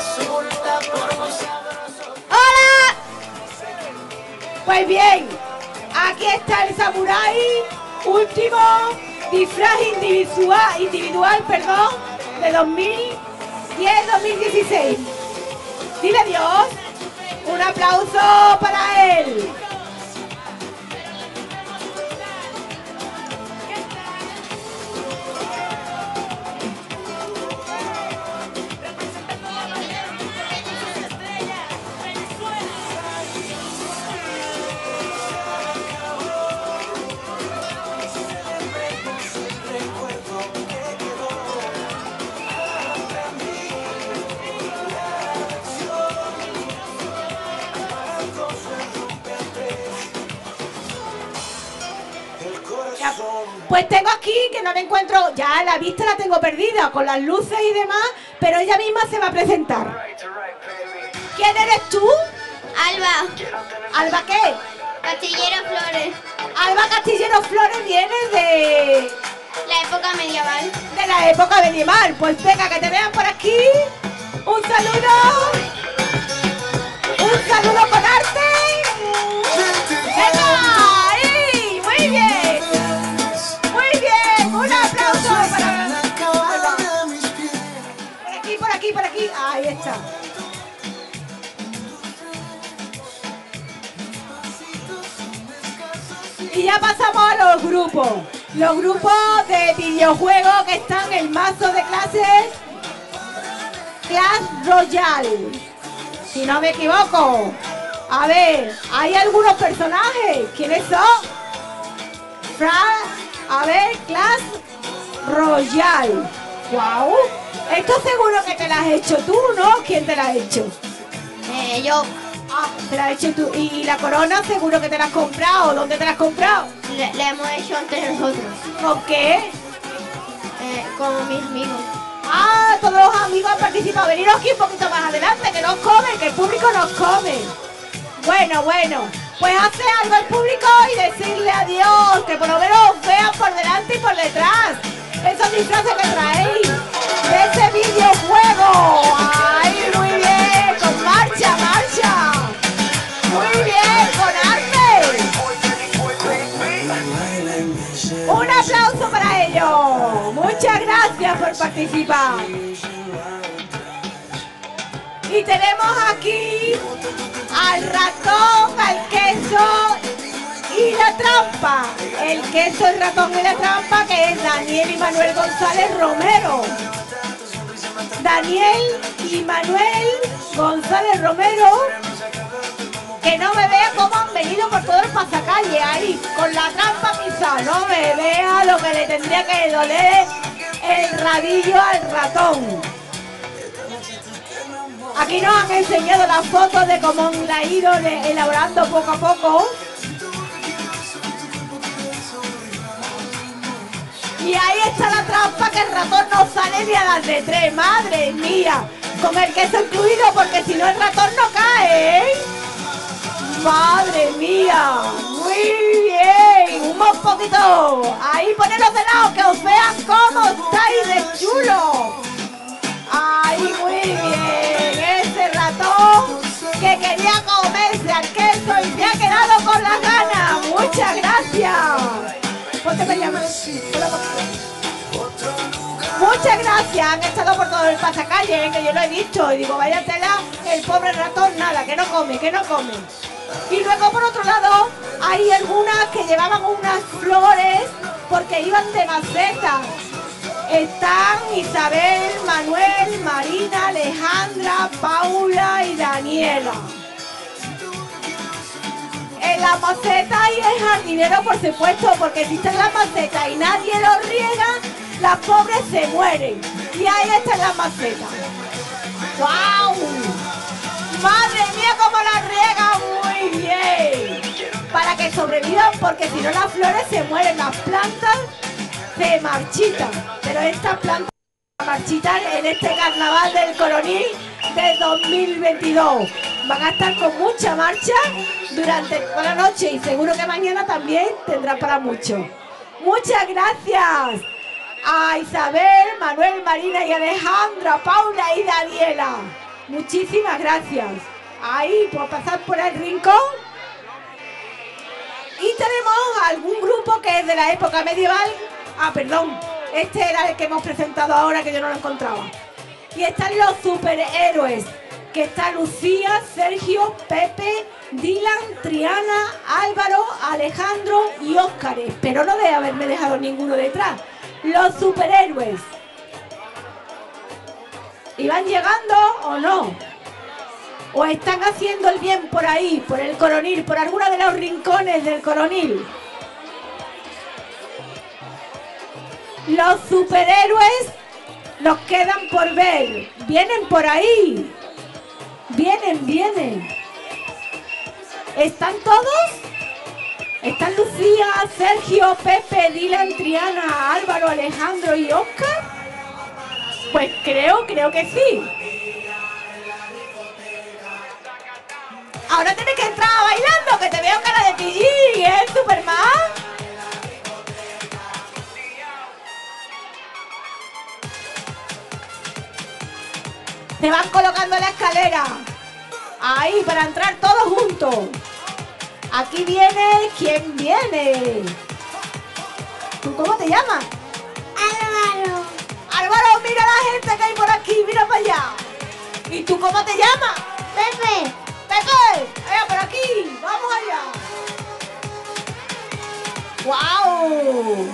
[SPEAKER 1] ¡Hola! Pues bien, aquí está el samurái, último disfraz individual, individual, perdón, de dos mil diez dos mil dieciséis. Dile adiós. Un aplauso para él. Pues tengo aquí que no me encuentro, ya la vista la tengo perdida con las luces y demás, pero ella misma se va a presentar. ¿Quién eres tú?
[SPEAKER 7] Alba.
[SPEAKER 1] ¿Alba qué?
[SPEAKER 7] Castillero Flores.
[SPEAKER 1] Alba Castillero Flores viene de...
[SPEAKER 7] La época medieval.
[SPEAKER 1] De la época medieval. Pues venga, que te vean por aquí. Un saludo. Un saludo con arte. ¡Venga! ¡Ahí! ¡Muy bien! ¡Muy bien! ¡Un aplauso para Alba! Por aquí, por aquí, por aquí. Ahí está. Y ya pasamos a los grupos. Los grupos de videojuegos que están en el mazo de clases Clash Royale. Si no me equivoco. A ver, ¿hay algunos personajes? ¿Quiénes son? Fra a ver, Clash Royale. Wow. Esto seguro que te lo has hecho tú, ¿no? ¿Quién te lo ha hecho?
[SPEAKER 7] Eh, yo.
[SPEAKER 1] Ah, te la has hecho tú. ¿Y la corona seguro que te la has comprado? ¿Dónde te la has comprado?
[SPEAKER 7] Le, le hemos hecho entre nosotros.
[SPEAKER 1] ¿Con qué?
[SPEAKER 7] Eh, con mis amigos.
[SPEAKER 1] Ah, todos los amigos han participado. Veniros aquí un poquito más adelante, que nos comen, que el público nos come. Bueno, bueno. Pues hace algo el público y decirle adiós, que por lo menos vean por delante y por detrás esos disfraces que traéis de ese videojuego. ¡Ay, muy bien! ¡Con marcha, marcha! ¡Muy bien! ¡Con arte! ¡Un aplauso para ellos! ¡Muchas gracias por participar! Y tenemos aquí al ratón, al queso y la trampa. El queso, el ratón y la trampa, que es Daniel y Manuel González Romero. Daniel y Manuel González Romero, que no me vea cómo han venido por todo el pasacalle ahí, con la trampa quizá, no me vea lo que le tendría que doler el radillo al ratón. Aquí nos han enseñado las fotos de cómo la han ido elaborando poco a poco. Y ahí está la trampa, que el ratón no sale ni a las de tres. ¡Madre mía! Con el queso incluido, porque si no el ratón no cae, ¿eh? ¡Madre mía! ¡Muy bien! Un poquito. Ahí poneros de lado, que os vean cómo estáis de chulo. ¡Ay, muy bien! Ese ratón que quería comerse al queso y se ha quedado con las ganas. ¡Muchas gracias! Ponte para allá. Muchas gracias. Han estado por todo el pasacalle, ¿eh? Que yo lo he visto. Y digo, vaya tela, el pobre ratón, nada, que no come, que no come. Y luego, por otro lado, hay algunas que llevaban unas flores porque iban de maceta. Están Isabel, Manuel, Marina, Alejandra, Paula y Daniela. En la maceta y el jardinero, por supuesto, porque si está en la maceta y nadie lo riega, las pobres se mueren. Y ahí está la maceta. ¡Wow! ¡Madre mía, cómo la riega! ¡Muy bien! Para que sobrevivan, porque si no las flores se mueren, las plantas se marchitan. Pero estas plantas se marchitan en este carnaval del Coronil de dos mil veintidós. Van a estar con mucha marcha durante toda la noche y seguro que mañana también tendrá para mucho. Muchas gracias a Isabel, Manuel, Marina y Alejandra, Paula y Daniela. Muchísimas gracias. Ahí, por pasar por el rincón. Y tenemos algún grupo que es de la época medieval. Ah, perdón. Este era el que hemos presentado ahora, que yo no lo encontraba. Y están los superhéroes. Que está Lucía, Sergio, Pepe, Dylan, Triana, Álvaro, Alejandro y Óscar. Espero no de haberme dejado ninguno detrás. Los superhéroes. ¿Y van llegando o no? ¿O están haciendo el bien por ahí, por el Coronil, por alguno de los rincones del Coronil? Los superhéroes nos quedan por ver. Vienen por ahí. Vienen, vienen. ¿Están todos? ¿Están Lucía, Sergio, Pepe, Dylan, Triana, Álvaro, Alejandro y Óscar? Pues creo, creo que sí. Ahora tienes que entrar bailando, que te veo cara de pillín, ¿eh, Superman? Se van colocando en la escalera. Ahí, para entrar todos juntos. Aquí viene, ¿quién viene? ¿Tú cómo te llamas?
[SPEAKER 7] Álvaro.
[SPEAKER 1] Álvaro, mira la gente que hay por aquí, mira para allá. ¿Y tú cómo te llamas?
[SPEAKER 7] Pepe.
[SPEAKER 1] Pepe, allá por aquí, vamos allá. ¡Wow!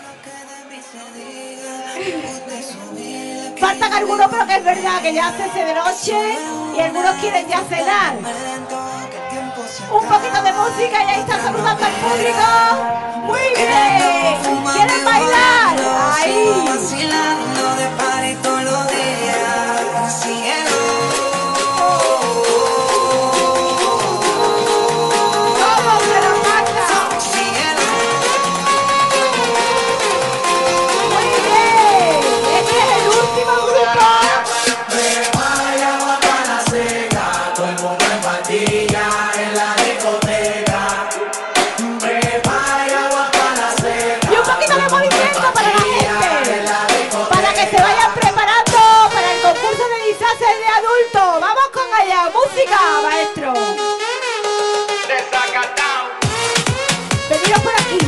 [SPEAKER 1] Faltan algunos, pero que es verdad que ya se hace de noche y algunos quieren ya cenar. Un poquito de música y ahí está saludando al público. Muy bien. ¿Quieren bailar? Ahí.
[SPEAKER 9] Vacilando de party todos los días. Cielo.
[SPEAKER 1] ¿Cómo se lo manda? Muy bien. Este es el último grupo.
[SPEAKER 4] Vaya guapana seca, todo el mundo en patilla en la discoteca. Vaya guapana seca.
[SPEAKER 1] Y un poquito de movimiento para la gente. Para que se vayan preparando para el concurso de disfraces de adultos. Vamos con allá. Música, maestro. Veniros por aquí.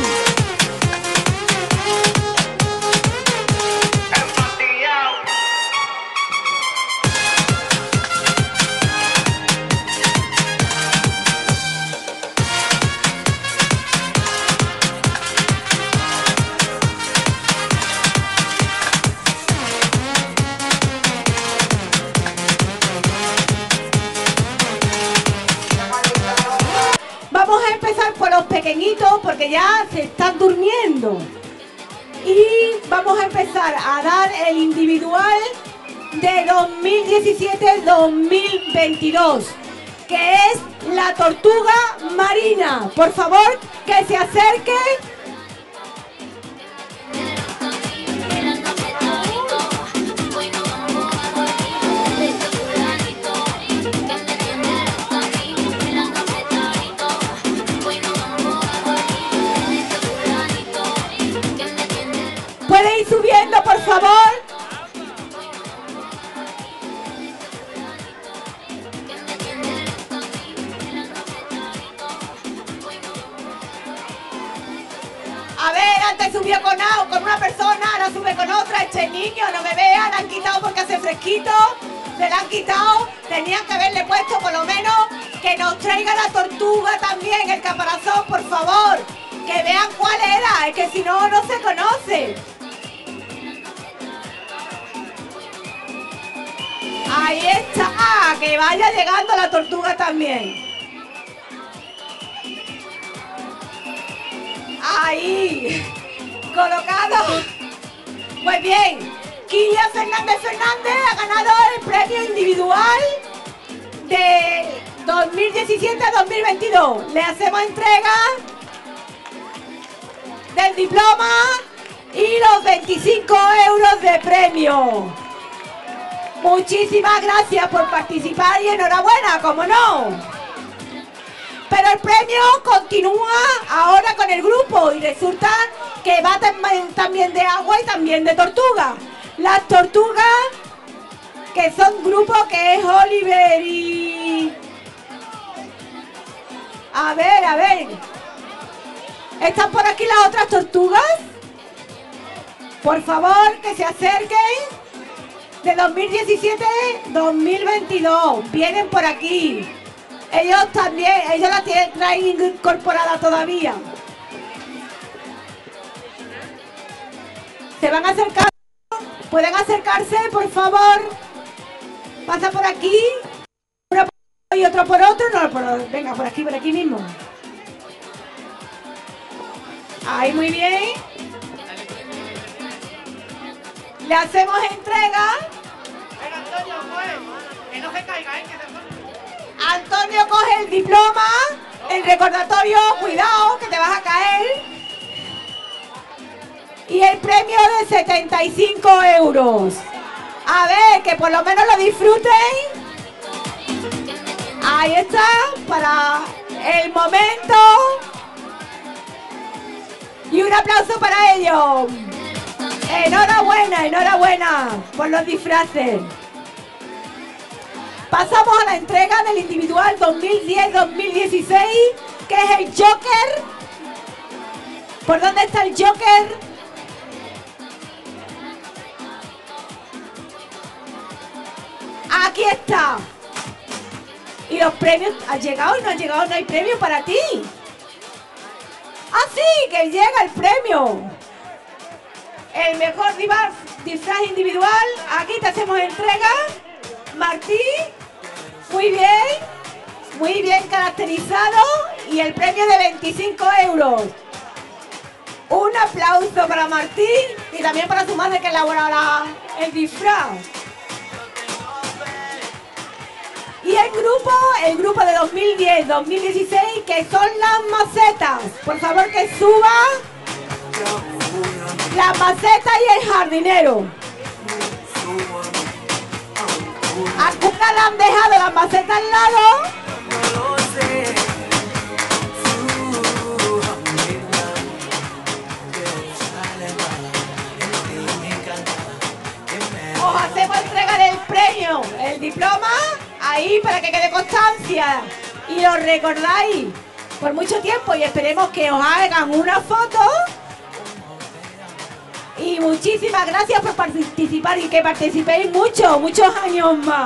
[SPEAKER 1] Vamos a empezar por los pequeñitos porque ya se están durmiendo. Y vamos a empezar a dar el individual de dos mil diecisiete dos mil veintidós, que es la tortuga marina. Por favor, que se acerque. ¿Puede ir subiendo, por favor? A ver, antes subió con, a- con una persona, ahora sube con otra. Este niño, no me vean, la han quitado porque hace fresquito. Se la han quitado. Tenían que haberle puesto por lo menos que nos traiga la tortuga también, el caparazón, por favor. Que vean cuál era, es que si no, no se conoce. Ahí está, que vaya llegando la tortuga también. Ahí, colocado. Muy bien, Kilia Fernández Fernández ha ganado el premio individual de dos mil diecisiete a dos mil veintidós. Le hacemos entrega del diploma y los veinticinco euros de premio. Muchísimas gracias por participar y enhorabuena, como no. Pero el premio continúa ahora con el grupo y resulta que va tam- también de agua y también de tortuga. Las tortugas, que son grupo que es Oliver y... A ver, a ver. ¿Están por aquí las otras tortugas? Por favor, que se acerquen. De dos mil diecisiete a dos mil veintidós. Vienen por aquí. Ellos también, ellos la tienen, traen incorporada todavía. ¿Se van a acercar? ¿Pueden acercarse, por favor? Pasa por aquí. Uno por y otro por otro. No, por, venga, por aquí, por aquí mismo. Ahí, muy bien. Le hacemos entrega. Antonio, que no se caiga, ¿eh? Antonio coge el diploma, el recordatorio, cuidado que te vas a caer. Y el premio de setenta y cinco euros. A ver, que por lo menos lo disfruten. Ahí está, para el momento. Y un aplauso para ellos. Enhorabuena, enhorabuena por los disfraces. Pasamos a la entrega del individual dos mil diez dos mil dieciséis, que es el Joker. ¿Por dónde está el Joker? Aquí está. ¿Y los premios? ¿Han llegado y no han llegado? ¿No hay premio para ti? Ah, sí! ¡Que llega el premio! El mejor disfraz, disfraz individual. Aquí te hacemos entrega. Martí, muy bien. Muy bien caracterizado. Y el premio de veinticinco euros. Un aplauso para Martí y también para su madre que elaborará el disfraz. Y el grupo, el grupo de dos mil diez dos mil dieciséis, que son las macetas. Por favor que suba las macetas y el jardinero. Algunas le han dejado las macetas al lado. Os hacemos entrega del premio, el diploma, ahí para que quede constancia y lo recordáis por mucho tiempo y esperemos que os hagan una foto. Y muchísimas gracias por participar y que participéis mucho, muchos años más.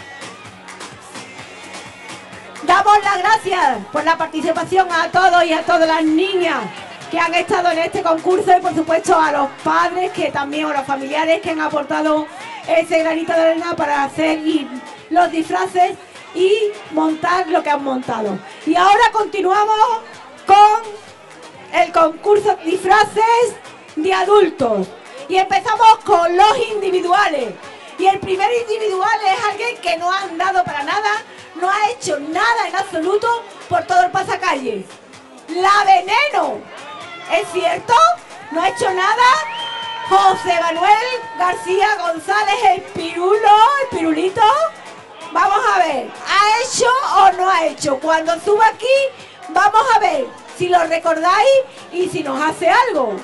[SPEAKER 1] Damos las gracias por la participación a todos y a todas las niñas que han estado en este concurso y por supuesto a los padres que también, o los familiares que han aportado ese granito de arena para hacer los disfraces y montar lo que han montado. Y ahora continuamos con el concurso de disfraces de adultos y empezamos con los individuales. Y el primer individual es alguien que no ha andado para nada, no ha hecho nada en absoluto por todo el pasacalle. La Veneno. ¿Es cierto? ¿No ha hecho nada? José Manuel García González, el pirulo, el pirulito. Vamos a ver, ¿ha hecho o no ha hecho? Cuando suba aquí, vamos a ver si lo recordáis y si nos hace algo.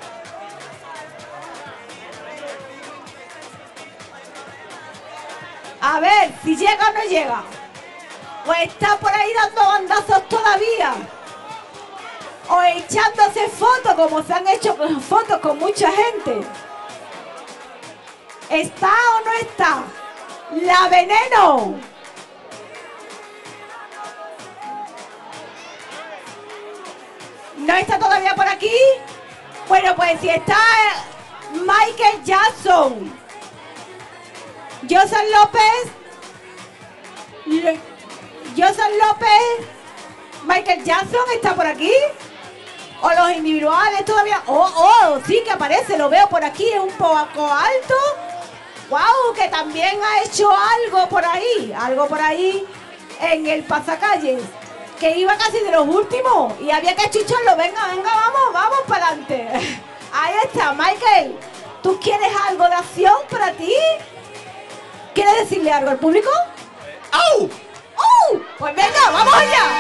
[SPEAKER 1] A ver si llega o no llega. O está por ahí dando bandazos todavía. O echándose fotos, como se han hecho fotos con mucha gente. ¿Está o no está? La Veneno. ¿No está todavía por aquí? Bueno, pues si está Michael Jackson, Josan López, Josan López, Michael Jackson está por aquí. O los individuales todavía. Oh, oh, sí que aparece, lo veo por aquí, es un poco alto. Wow, que también ha hecho algo por ahí, algo por ahí en el pasacalles, que iba casi de los últimos y había que chucharlo. Venga, venga, vamos, vamos para adelante. Ahí está, Michael. ¿Tú quieres algo de acción para ti? ¿Quieres decirle algo al público? ¡Au! ¡Oh! Pues venga, vamos allá.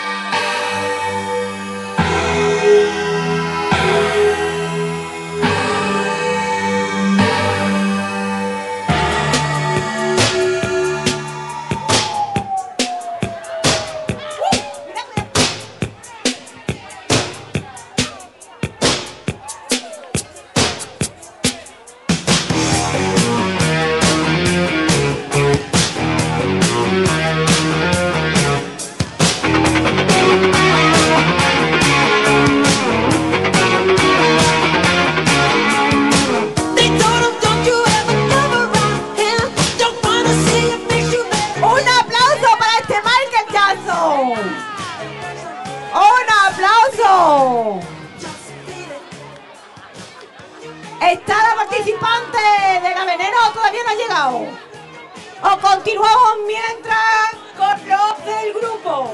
[SPEAKER 1] ¿Está la participante de la Veneno o todavía no ha llegado? ¿O continuamos mientras con los del grupo?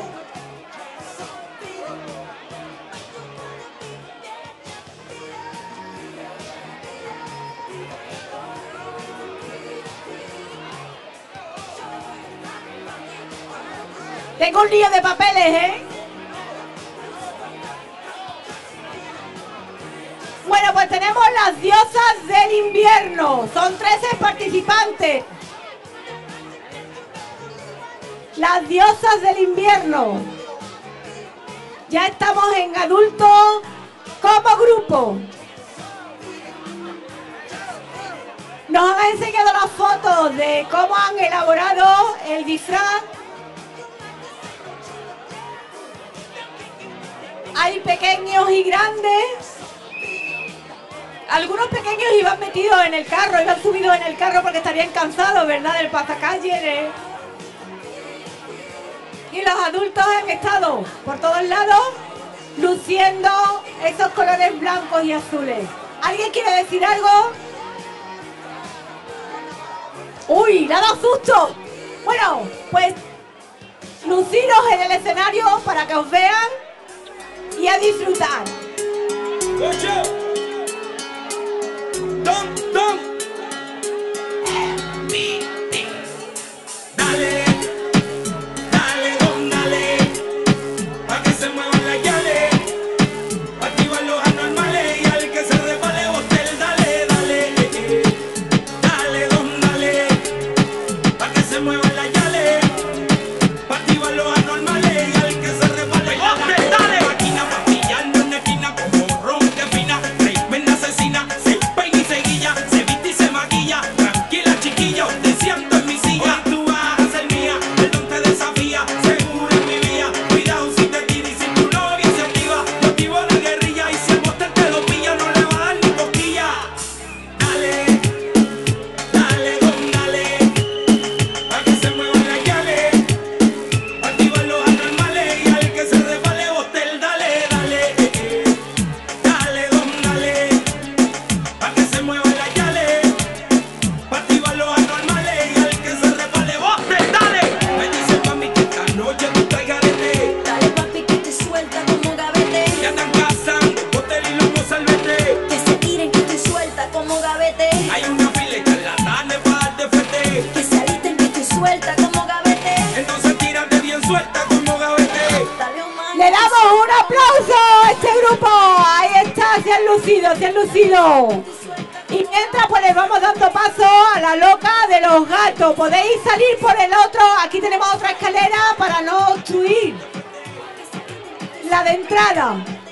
[SPEAKER 1] Tengo un lío de papeles, ¿eh? Bueno, pues tenemos las diosas del invierno. Son trece participantes. Las diosas del invierno. Ya estamos en adultos como grupo. Nos han enseñado las fotos de cómo han elaborado el disfraz. Hay pequeños y grandes. Algunos pequeños iban metidos en el carro, iban subidos en el carro porque estarían cansados, ¿verdad? Del pasacalle. De... Y los adultos han estado por todos lados luciendo esos colores blancos y azules. ¿Alguien quiere decir algo? ¡Uy! ¡Le ha dado susto! Bueno, pues luciros en el escenario para que os vean y a disfrutar.
[SPEAKER 2] Don, don. Dale, dale, don, dale, pa' que se muevan las yales, pa' activar los anormales y al que se resbale hotel, dale, dale, dale, don, dale, pa' que se muevan las yales, pa' activar los anormales y al que se resbale hotel, dale, máquina pastillando en la esquina como ron que fina, tremenda asesina, se peina y se guilla, se viste y se maquilla, tranquila chiquilla, te siento en mi silla, tú vas a ser mía, el don te desafía, seguro en mi vía, cuidado si te tira y si tu novia se activa, yo activo la guerrilla y si el bote te lo pilla no le va a dar ni cosquilla, dale, dale don, dale, pa' que se muevan las yales, pa' activar los anormales y al que se resbale hotel, dale, dale, dale don, dale, pa' que se muevan las yales, pa' activar los anormales y al que se resbale hotel, dale, me dice mami que esta noche tú traes garete,
[SPEAKER 8] Dale papi que te suelta como gavete.
[SPEAKER 2] y andan cazando hotel y loco salvete,
[SPEAKER 8] Que se tiren que te suelta como gavete.
[SPEAKER 2] hay una fila y charlatanes pa' darte fuerte,
[SPEAKER 8] Que se alisten que te suelta como gavete.
[SPEAKER 2] entonces tírate bien suelta como gavete.
[SPEAKER 8] Dale un man.
[SPEAKER 1] Le damos un aplauso a este grupo. Ahí está, se han lucido, se han lucido. Y mientras pues les vamos dando paso a la loca de los gatos. Podéis salir por el otro. Aquí tenemos otra escalera para no obstruir la de entrada.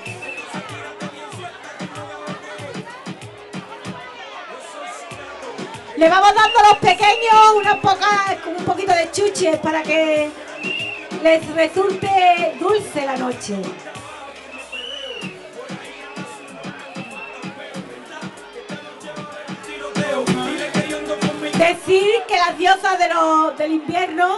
[SPEAKER 1] Le vamos dando a los pequeños unas pocas, un poquito de chuches para que les resulte dulce la noche. Decir que las diosas de los, del invierno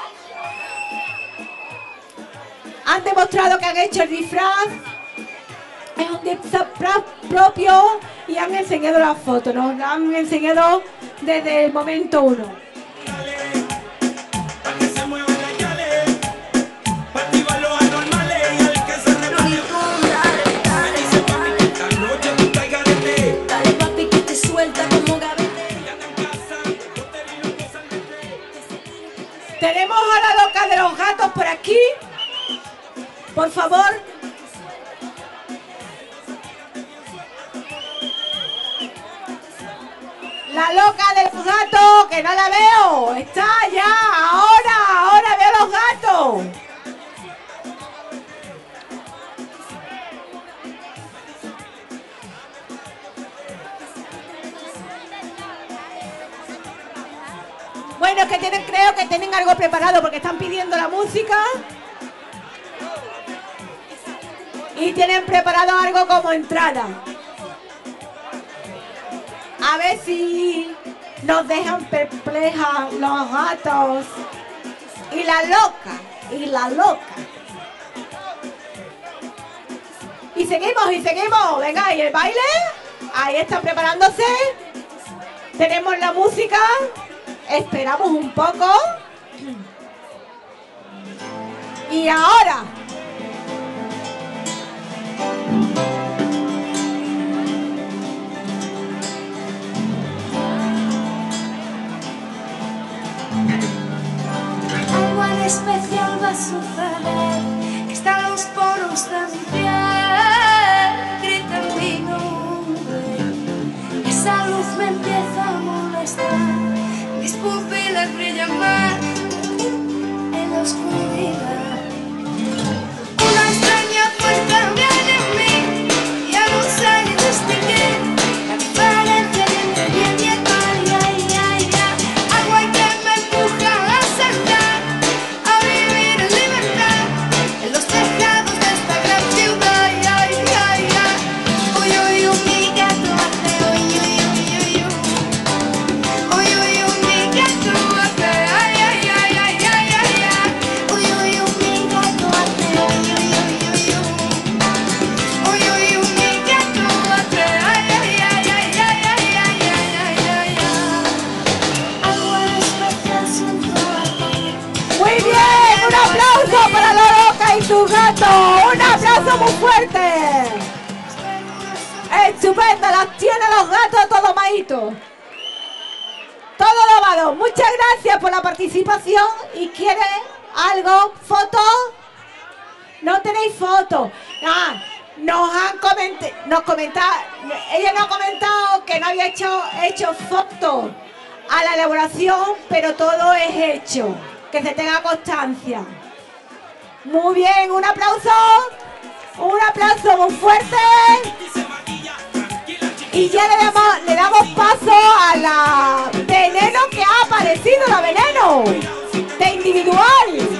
[SPEAKER 1] han demostrado que han hecho el disfraz. Es un disfraz propio y han enseñado las fotos, nos la han enseñado desde el momento uno.
[SPEAKER 2] Pa' que se muevan las yales, pa' activar los anormales y al que se resbale me dice mami que esta noche tú traes garete,
[SPEAKER 8] Dale papi que te suelta como gavete.
[SPEAKER 2] y andan cazando hotel y loco salvete.
[SPEAKER 1] Tenemos a la loca de los gatos por aquí. Por favor. La loca de los gatos, que no la veo. Está ya, ahora, ahora veo los gatos. Bueno, es que tienen, creo que tienen algo preparado porque están pidiendo la música. Y tienen preparado algo como entrada. A ver si nos dejan perplejas los gatos. Y la loca, y la loca. Y seguimos, y seguimos. Venga, ¿y el baile? Ahí están preparándose. Tenemos la música. Esperamos un poco. Y ahora.
[SPEAKER 8] Algo en especial va a suceder. Están los poros de mi piel. Gritan mi nombre. Esa luz me empieza a molestar. Mis pupilas brillan más en la oscuridad. Una extraña fuerza viene en mí. Ya no sé distinguir la diferencia entre el bien y el mal. Ya, ya, ya. Algo hay que me empuja a saltar, a vivir en libertad.
[SPEAKER 1] foto! ¡Un aplauso muy fuerte! ¡Estupendo! Las tiene los gatos todos maitos. Todo lavado. Muchas gracias por la participación. ¿Y quieren algo? ¿Foto? No tenéis foto. Ah, nos han comentado, nos comentado, ella nos ha comentado que no había hecho, hecho foto a la elaboración, pero todo es hecho. Que se tenga constancia. Muy bien, un aplauso. Un aplauso muy fuerte. Y ya le damos, le damos paso a la Veneno que ha aparecido, la Veneno de individual.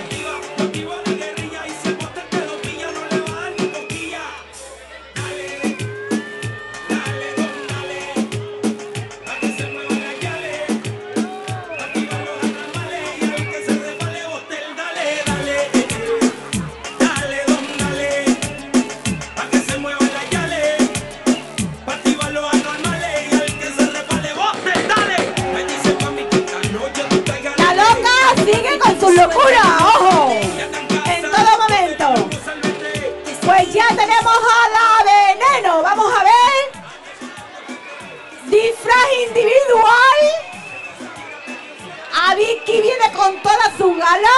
[SPEAKER 1] ¡Locura! ¡Ojo! En todo momento. Pues ya tenemos a la Veneno. Vamos a ver. Disfraz individual. A Vicky viene con toda su gala.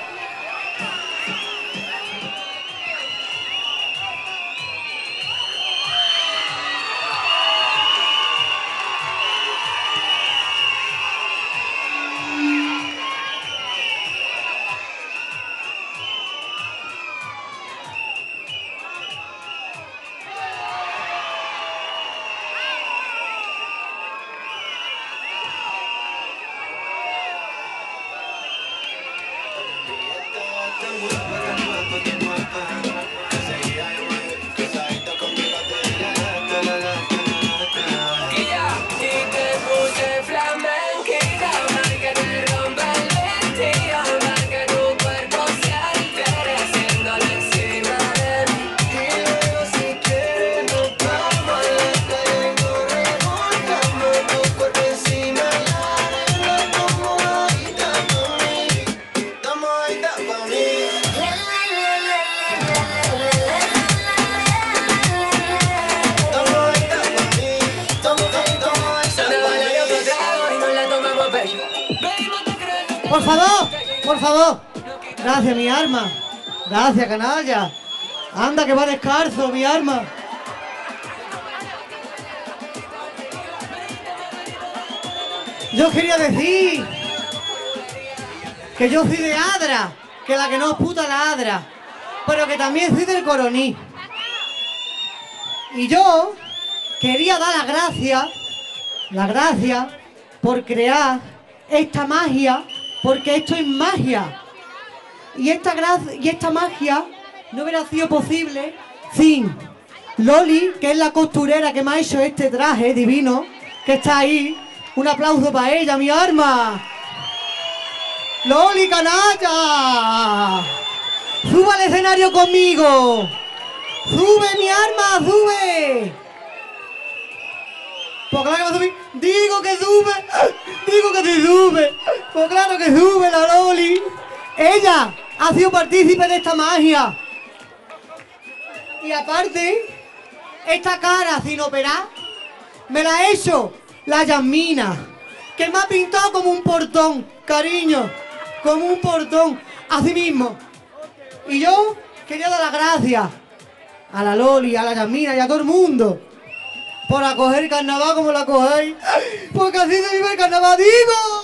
[SPEAKER 11] Por favor, por favor. Gracias, mi arma. Gracias, canalla. Anda, que va descalzo, mi arma. Yo quería decir que yo soy de Adra, que la que no es puta la Adra, pero que también soy del Coroní. Y yo quería dar las gracias, las gracias por crear esta magia, porque esto es magia. Y esta, gracia, y esta magia no hubiera sido posible sin Loli, que es la costurera que me ha hecho este traje divino, que está ahí. Un aplauso para ella, mi arma. Loli, canalla. Suba al escenario conmigo. Sube, mi arma, sube. Pues claro que va a subir. Digo que sube. Digo que sí sube. Pues claro que sube la Loli. Ella ha sido partícipe de esta magia. Y aparte, esta cara sin operar me la ha hecho la Yasmina, que me ha pintado como un portón, cariño, como un portón, así mismo. Y yo quería dar las gracias a la Loli, a la Yasmina y a todo el mundo por acoger el carnaval como lo acogéis, porque así se vive el carnaval, digo.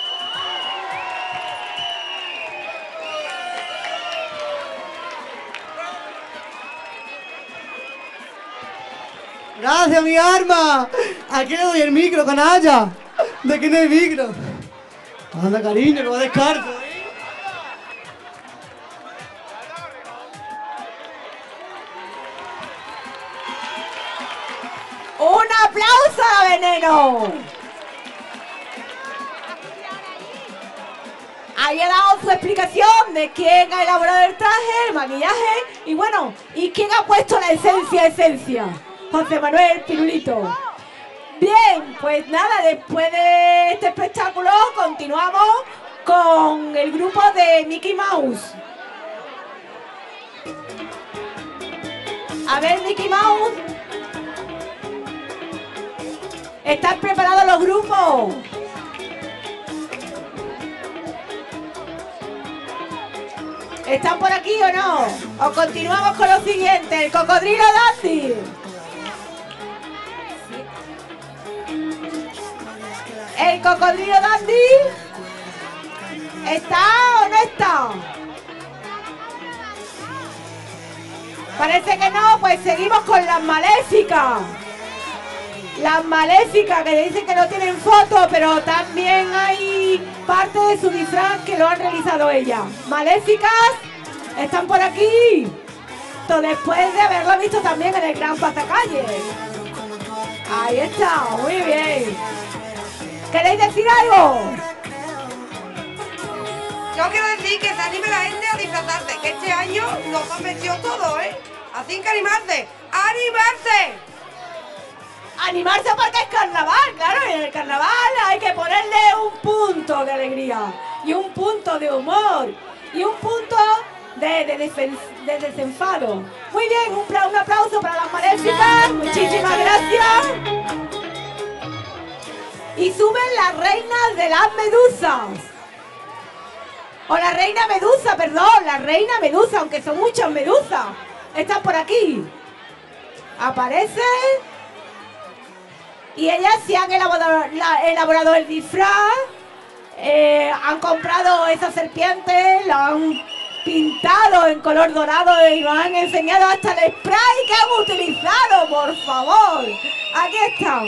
[SPEAKER 11] Gracias, mi arma. ¿A quién le doy el micro, canalla? ¿De quién es el micro? Anda, cariño, no descarto, ¿eh?
[SPEAKER 1] ¡Un aplauso a Veneno! Había dado su explicación de quién ha elaborado el traje, el maquillaje y bueno, y quién ha puesto la esencia, esencia. José Manuel Pirulito. Bien, pues nada, después de este espectáculo continuamos con el grupo de Mickey Mouse. A ver, Mickey Mouse. ¿Están preparados los grupos? ¿Están por aquí o no? ¿O continuamos con lo siguiente? El cocodrilo Dandy. ¿El cocodrilo Dandy está o no está? Parece que no, pues seguimos con las maléficas. Las maléficas que dicen que no tienen foto, pero también hay parte de su disfraz que lo han realizado ellas. Maléficas, están por aquí. Esto después de haberlo visto también en el Gran Pasacalle. Ahí está, muy bien. ¿Queréis decir algo?
[SPEAKER 12] Yo quiero decir que se anime la gente a disfrazarse, que este año nos han metido todo, ¿eh? Así que animarse, ¡animarse!
[SPEAKER 1] Animarse porque es carnaval, claro, y en el carnaval hay que ponerle un punto de alegría, y un punto de humor, y un punto de, de, defen- de desenfado. Muy bien, un, pla- un aplauso para las maléficas, muchísimas gracias. Y suben las reinas de las medusas. O la reina medusa, perdón, la reina medusa, aunque son muchas medusas. Están por aquí. Aparecen. Y ellas sí han elaborado, la, elaborado el disfraz. Eh, han comprado esa serpiente, la han pintado en color dorado y nos han enseñado hasta el spray que han utilizado, por favor. Aquí están.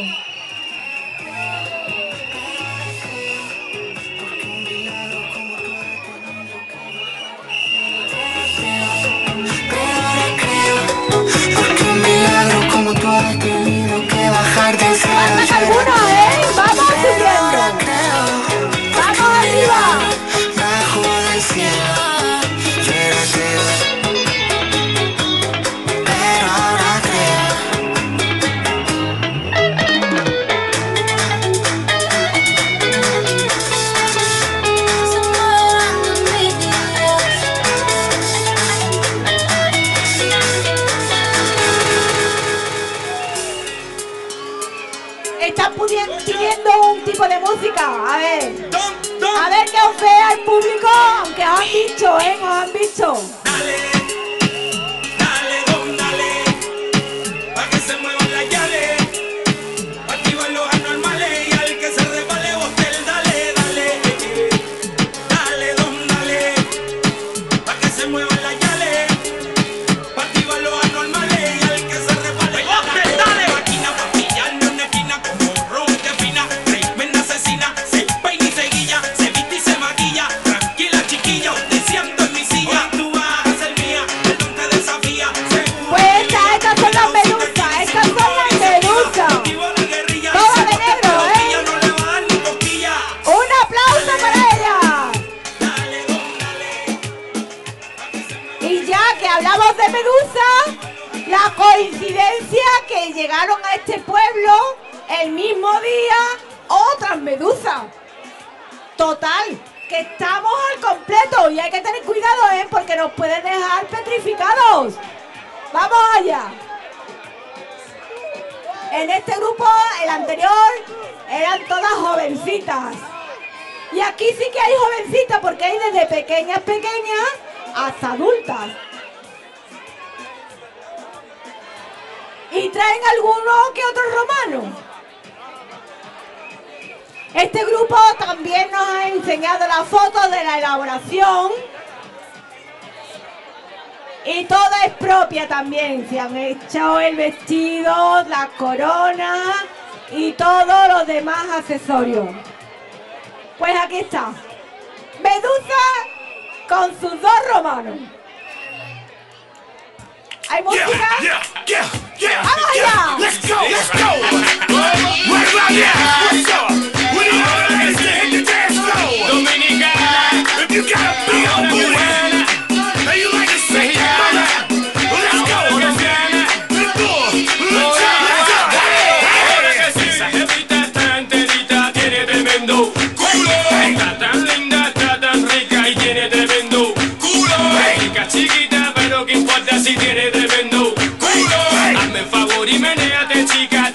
[SPEAKER 9] Como tú has tenido que bajar del cielo.
[SPEAKER 1] Faltan algunos, ¿eh? Vamos subiendo. Vamos arriba.
[SPEAKER 9] Bajo del cielo, yo era ateo, pero ahora
[SPEAKER 1] Están pudi- pidiendo un tipo de música. A ver. A ver que os vea el público, aunque os han visto, ¿eh? Os han visto.
[SPEAKER 2] Dale, don, dale, pa' que se muevan las llaves, pa' activar los anormales y al que se resbale botel, dale, dale, dale, don, dale, pa' que se muevan las llaves, pa' activar los anormales y al que se resbale botel, dale. Máquina pa' pillarme una esquina como ronca fina, tremenda asesina, se peina y se guilla, se viste y se maquilla, tranquila chiquillo, deseando en mi silla, tú vas a ser mía, el don te desafía.
[SPEAKER 1] Pues estas, estas son las medusas, estas son las medusas. Todo de negro, ¿eh? Un aplauso para ellas. Y ya que hablamos de medusa, la coincidencia que llegaron a este pueblo el mismo día otras medusas. Total, que estamos al completo y hay que tener cuidado, ¿eh? Porque nos pueden dejar petrificados. ¡Vamos allá! En este grupo, el anterior, eran todas jovencitas. Y aquí sí que hay jovencitas porque hay desde pequeñas, pequeñas hasta adultas. Y traen algunos que otros romanos. Este grupo también nos ha enseñado las fotos de la elaboración. Y toda es propia también. Se han hecho el vestido, la corona y todos los demás accesorios. Pues aquí está. Medusa con sus dos romanos. ¿Hay música?
[SPEAKER 2] Yeah, yeah, yeah,
[SPEAKER 1] ¡Vamos
[SPEAKER 2] yeah.
[SPEAKER 1] allá!
[SPEAKER 2] Let's go, let's go. Right about now, let's go. We need all the ladies to hit the dance floor. Dominicana, if you got a big old booty, and you like to shake it, mama, let's go. To the floor, let's go, let's go. Esa jefita está enterita, tiene tremendo culo. Está tan linda, está tan rica y tiene tremendo culo. Rica chiquita, pero qué importa si tiene tremendo culo.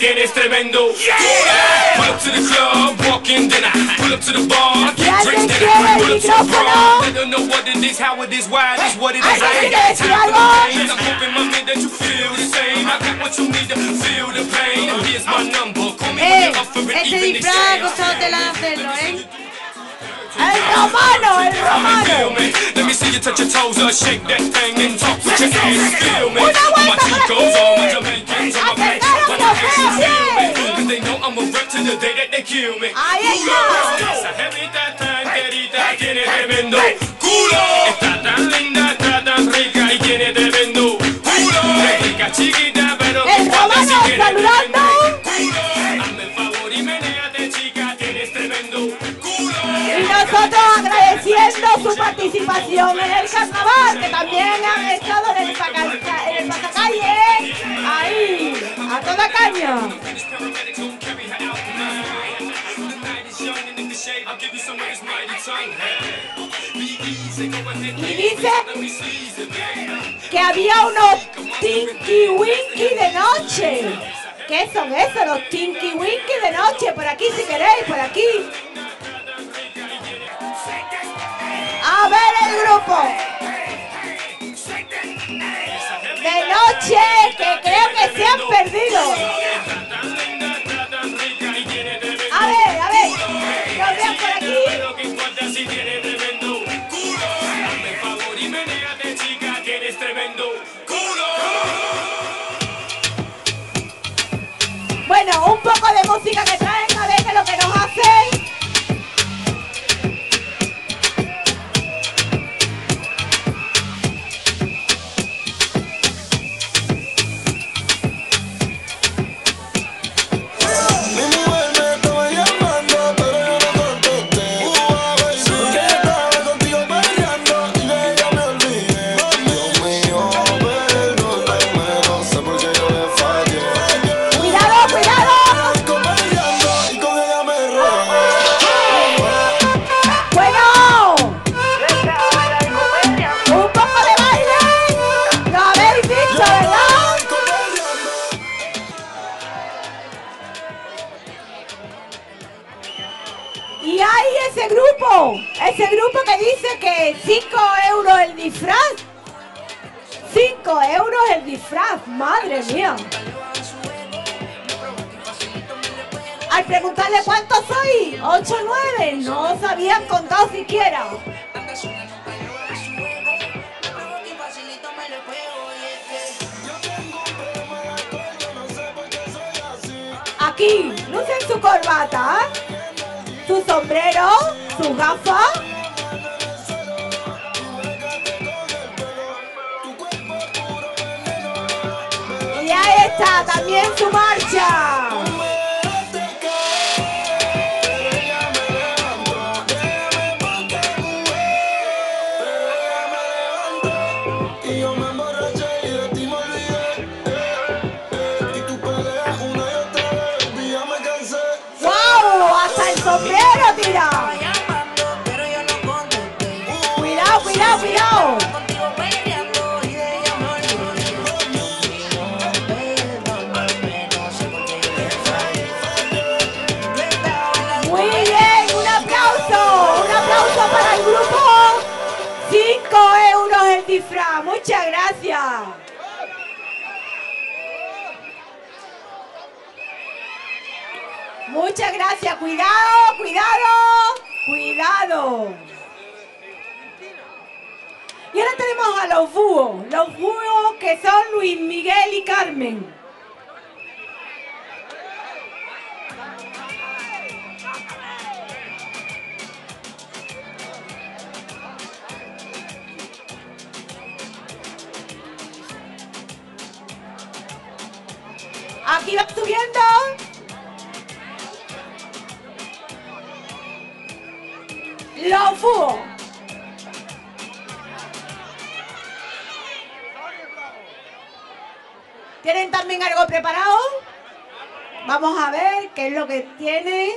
[SPEAKER 2] que eres tremendo. Pull up to the club, walk in, then I pull up to the bar, get drinks, then I pull up to the bar. They don't know what it is, how it is, why it is, what it is. I ain't got time for the games. I'm hoping, mami, that you feel the same. I got what you need to feel the pain. And here's my number. Call me when you're up for it,
[SPEAKER 12] Este
[SPEAKER 2] even
[SPEAKER 12] disfraz ha
[SPEAKER 2] exchange.
[SPEAKER 12] costado tela de hacerlo, ¿eh?
[SPEAKER 1] El romano, el romano.
[SPEAKER 2] Let me see you touch your toes or shake that thing and talk with your ass. Feel me?
[SPEAKER 1] Una
[SPEAKER 2] All my
[SPEAKER 1] vuelta por
[SPEAKER 2] chicos,
[SPEAKER 1] aquí.
[SPEAKER 2] all my Jamaicans, all my blacks, all my
[SPEAKER 1] Acercaros,
[SPEAKER 2] Mexicans, feel me?
[SPEAKER 1] bien.
[SPEAKER 2] Cause they know I'm a rep to the day that they kill me.
[SPEAKER 1] Ahí está.
[SPEAKER 2] Esa jevita tan querida tiene tremendo culo. Está tan linda, está tan rica y tiene tremendo culo. Es rica, chiquita, pero
[SPEAKER 1] El romano
[SPEAKER 2] si tiene
[SPEAKER 1] saludando.
[SPEAKER 2] culo. Hazme el favor y menéate, chica, tienes tremendo culo.
[SPEAKER 1] Y nosotros agradeciendo su participación en el carnaval, que también han estado en el, paca- en el pasacalle, ahí, a toda caña. Y dice que había unos Tinky Winky de noche. ¿Qué son esos, los Tinky Winky de noche? Por aquí si queréis, por aquí. A ver el grupo. De noche, que creo que se han perdido. A ver, a ver. Los vean por aquí. Bueno, un poco de música que traen, a ver qué es lo que nos hacen.
[SPEAKER 3] Mi mujer me estaba llamando, pero yo no contesté. Porque yo estaba contigo peleando y de ella me olvidé. Dios mío, perdóname, no sé por qué yo le fallé.
[SPEAKER 1] Cuidado, cuidado.
[SPEAKER 3] Estoy peleando y con ella me regué.
[SPEAKER 1] Bueno, un poco de baile. Lo habéis visto, ¿verdad? Y hay ese grupo, ese grupo que dice que cinco euros el disfraz. cinco euros el disfraz, madre mía. Al preguntarle cuántos soy, ocho o nueve, no se habían contado siquiera. Aquí lucen su corbata, su sombrero, sus gafas. Y ahí está también su marcha.
[SPEAKER 3] Y yo me emborraché y de ti me olvidé. Y tú peleas una y otra vez y ya me cansé.
[SPEAKER 1] ¡Wow! ¡Hasta el sombrero tira! Cuidado, cuidado, cuidado. Muy bien, un aplauso. Un aplauso para el grupo. cinco euros el disfraz. Muchas gracias. Muchas gracias. Cuidado, cuidado, cuidado. Y ahora tenemos a los búhos. Los búhos que son Luis Miguel y Carmen. Aquí va subiendo. Los búhos. ¿Tienen también algo preparado? Vamos a ver qué es lo que tiene.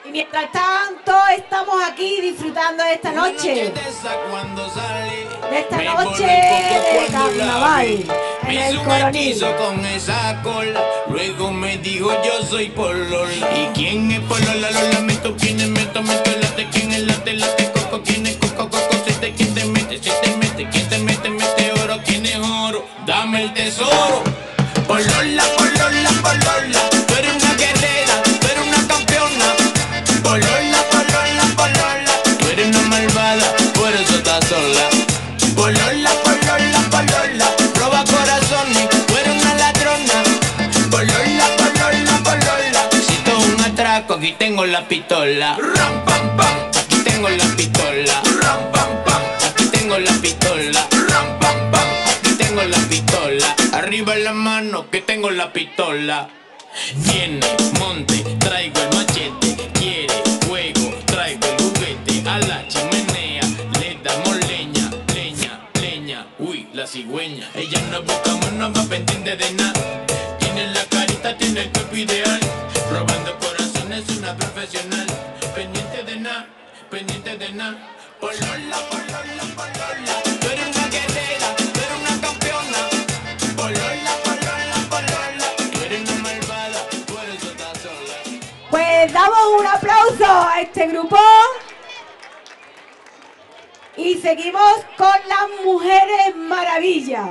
[SPEAKER 1] Y mientras tanto estamos aquí disfrutando de esta noche, de esta noche de carnaval en el Coronil.
[SPEAKER 2] Con esa cola, luego me dijo yo soy Polol. ¿Y quién es Polola? Lo lamento, ¿quién es meto? Meto el late, ¿quién es late? Late coco, ¿quién es coco? Coco, si te, ¿quién te mete? Si te mete, ¿quién te mete? Mete oro, ¿quién es oro? Dame el tesoro. Polola, Polola, Polola, tú eres una guerrera, tú eres una campeona. Polola, Polola, Polola, tú eres una malvada, por eso estás sola. Polola, Polola, Polola, roba corazones, tú eres una ladrona. Polola, Polola, Polola, si todo un atraco, aquí tengo la pistola. Ram, pam, pam, aquí tengo la pistola. Ram, pam, pam, aquí tengo la pistola. Ram, pam, pam, aquí tengo la pistola. Arriba la mano que tengo la pistola. Viene, monte, traigo el machete. Quiere fuego, traigo el juguete. A la chimenea le damos leña, leña, leña. Uy, la cigüeña. Ella no busca no va pendiente de nada. Tiene la carita, tiene el cuerpo ideal. Robando corazones, una profesional. Pendiente de nada, pendiente de nada. Polola, Polola, Polola, tú eres una guerrera, tú eres una campeona. Polola, Polola, Polola, tú eres una malvada, por eso estás sola.
[SPEAKER 1] Pues damos un aplauso a este grupo y seguimos con las Mujeres Maravilla.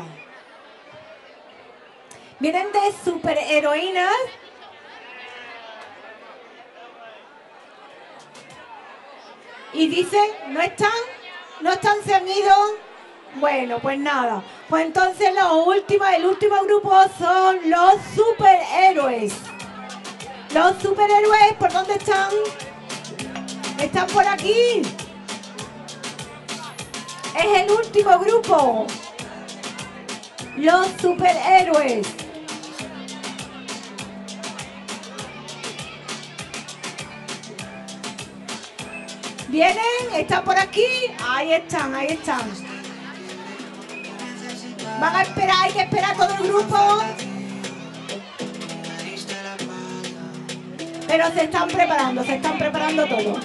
[SPEAKER 1] Vienen de superheroínas. Y dicen, ¿no están? ¿No están? ¿Se han ido? Bueno, pues nada. Pues entonces la última, el último grupo son los superhéroes. Los superhéroes, ¿por dónde están? ¿Están por aquí? Es el último grupo. Los superhéroes. ¿Vienen? ¿Están por aquí? Ahí están, ahí están. Van a esperar, hay que esperar todo el grupo. Pero se están preparando, se están preparando todo.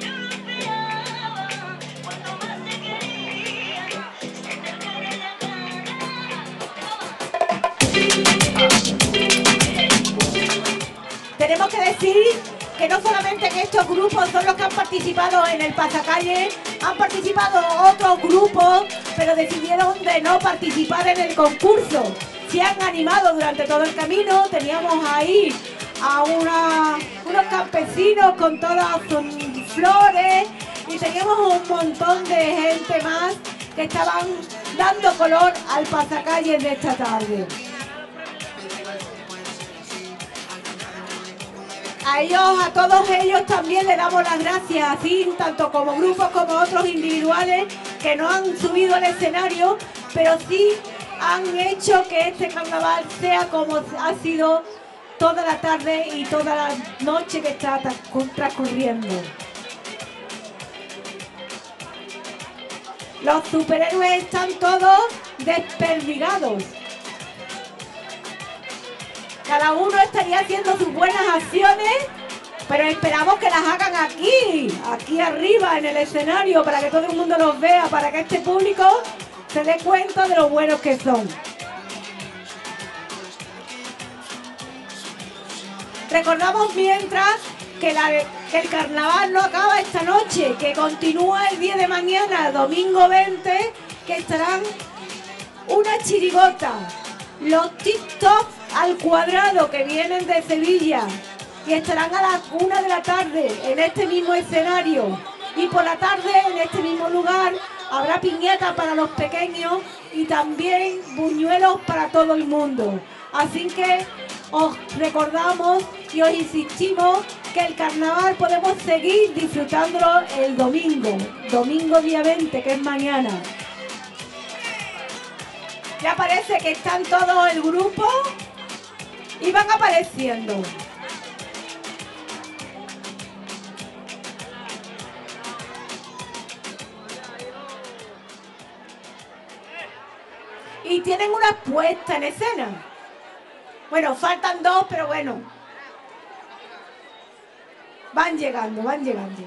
[SPEAKER 1] Tenemos que decir que no solamente que estos grupos son los que han participado en el pasacalle, han participado otros grupos, pero decidieron de no participar en el concurso. Se han animado durante todo el camino. Teníamos ahí a una, unos campesinos con todas sus flores y teníamos un montón de gente más que estaban dando color al pasacalle de esta tarde. A ellos, a todos ellos también les damos las gracias, así tanto como grupos como otros individuales que no han subido al escenario, pero sí han hecho que este carnaval sea como ha sido toda la tarde y toda la noche que está transcurriendo. Los superhéroes están todos desperdigados. Cada uno estaría haciendo sus buenas acciones, pero esperamos que las hagan aquí, aquí arriba en el escenario, para que todo el mundo los vea, para que este público se dé cuenta de lo buenos que son. Recordamos mientras que, la, que el carnaval no acaba esta noche, que continúa el día de mañana, domingo veinte, que estarán una chirigota, los TikTok al cuadrado que vienen de Sevilla y estarán a las una de la tarde en este mismo escenario, y por la tarde en este mismo lugar habrá piñata para los pequeños y también buñuelos para todo el mundo. Así que os recordamos y os insistimos que el carnaval podemos seguir disfrutándolo el domingo, domingo día veinte, que es mañana. Ya parece que están todos el grupo y van apareciendo. Y tienen una puesta en escena. Bueno, faltan dos, pero bueno. Va Van llegando, van llegando.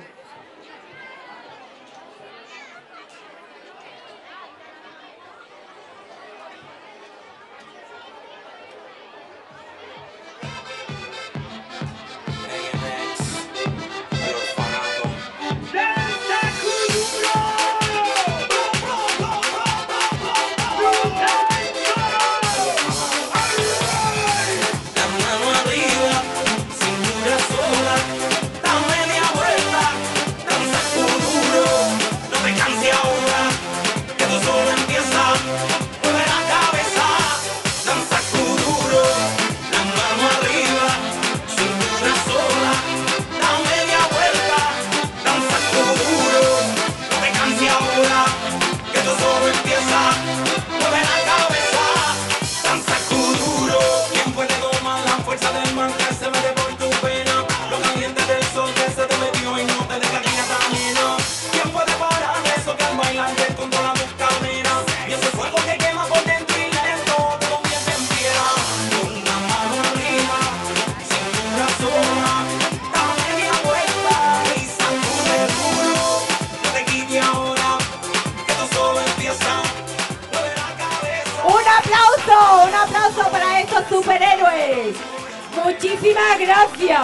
[SPEAKER 1] Superhéroes, muchísimas gracias.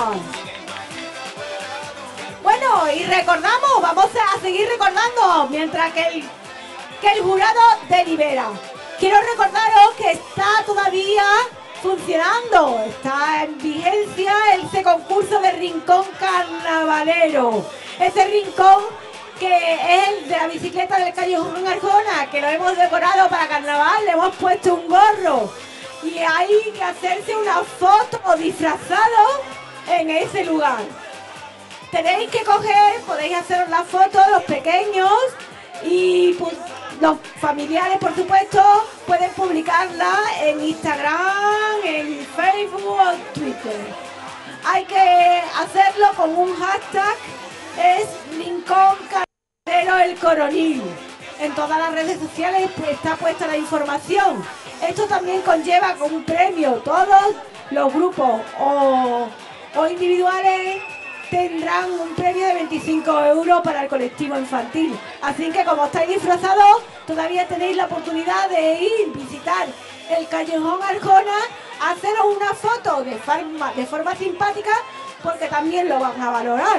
[SPEAKER 1] Bueno, y recordamos, vamos a seguir recordando mientras que el, que el jurado delibera. Quiero recordaros que está todavía funcionando, está en vigencia ese concurso de Rincón Carnavalero, ese rincón que es el de la bicicleta del Callejón Arjona, que lo hemos decorado para carnaval, le hemos puesto un gorro. Y hay que hacerse una foto disfrazado en ese lugar. Tenéis que coger, podéis hacer la foto, los pequeños y pues, los familiares, por supuesto, pueden publicarla en Instagram, en Facebook o Twitter. Hay que hacerlo con un hashtag, es Rincón Carnavalero el Coronil. En todas las redes sociales pues, está puesta la información. Esto también conlleva como un premio. Todos los grupos o, o individuales tendrán un premio de veinticinco euros para el colectivo infantil. Así que como estáis disfrazados, todavía tenéis la oportunidad de ir, visitar el Callejón Arjona, haceros una foto de forma, de forma simpática, porque también lo van a valorar.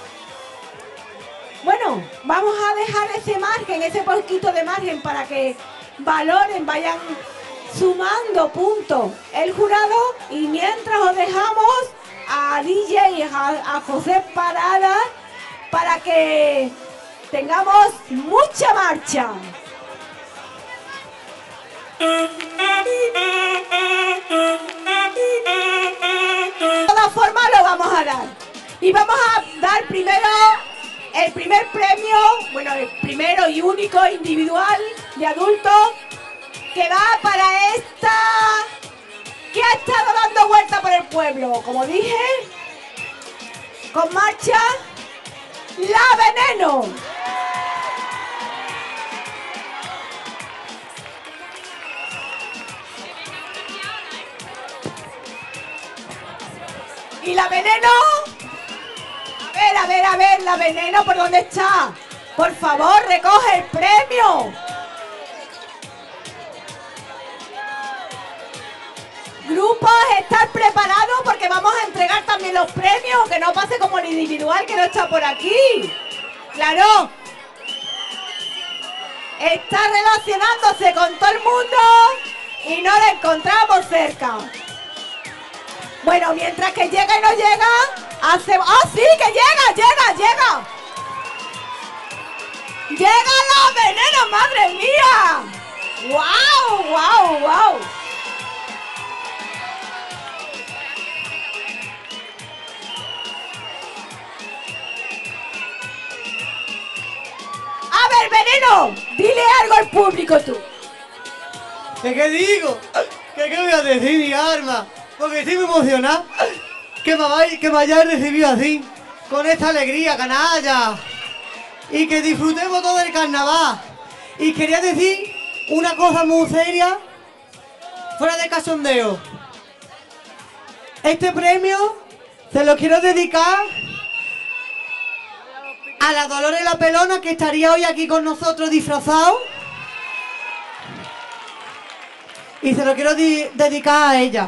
[SPEAKER 1] Bueno, vamos a dejar ese margen, ese poquito de margen para que valoren, vayan sumando puntos el jurado, y mientras os dejamos a D J, a, a José Parada, para que tengamos mucha marcha. De todas formas lo vamos a dar, y vamos a dar primero el primer premio, bueno, el primero y único individual de adultos, que va para esta que ha estado dando vuelta por el pueblo, como dije, con marcha, La Veneno. ¿Y La Veneno? A ver, a ver, a ver, La Veneno, ¿por dónde está? Por favor, recoge el premio. Grupos, estar preparados porque vamos a entregar también los premios, que no pase como el individual que no está por aquí. Claro. Está relacionándose con todo el mundo y no lo encontramos cerca. Bueno, mientras que llega y no llega, hace... ¡Ah, sí, que llega, llega, llega! ¡Llega La Veneno, madre mía! ¡Guau, guau, guau! A ver, Veneno, dile algo al público tú.
[SPEAKER 11] ¿Qué, qué digo? ¿Qué, ¿Qué voy a decir, mi arma? Porque estoy muy emocionado que me, vaya, que me hayáis recibido así, con esta alegría, canalla. Y que disfrutemos todo el carnaval. Y quería decir una cosa muy seria, fuera de cachondeo. Este premio se lo quiero dedicar a la Dolores la Pelona, que estaría hoy aquí con nosotros disfrazado. Y se lo quiero di- dedicar a ella.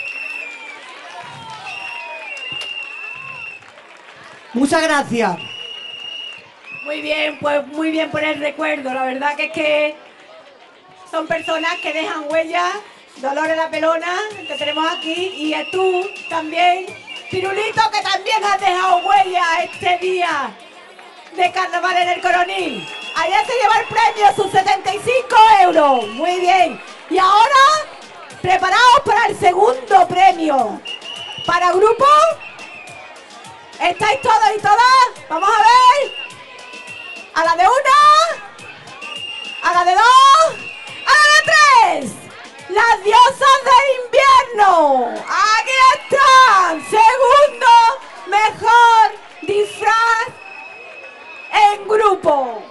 [SPEAKER 11] Muchas gracias.
[SPEAKER 1] Muy bien, pues muy bien por el recuerdo. La verdad que es que son personas que dejan huellas. Dolores la Pelona, que tenemos aquí, y tú también, Pirulito, que también has dejado huella este día de carnaval en el Coronil. Allá se lleva el premio, sus setenta y cinco euros. Muy bien. Y ahora, preparados para el segundo premio. Para grupo, ¿estáis todos y todas? Vamos a ver. A la de una, a la de dos, a la de tres. Las diosas del invierno. Aquí están. Segundo mejor disfraz en grupo.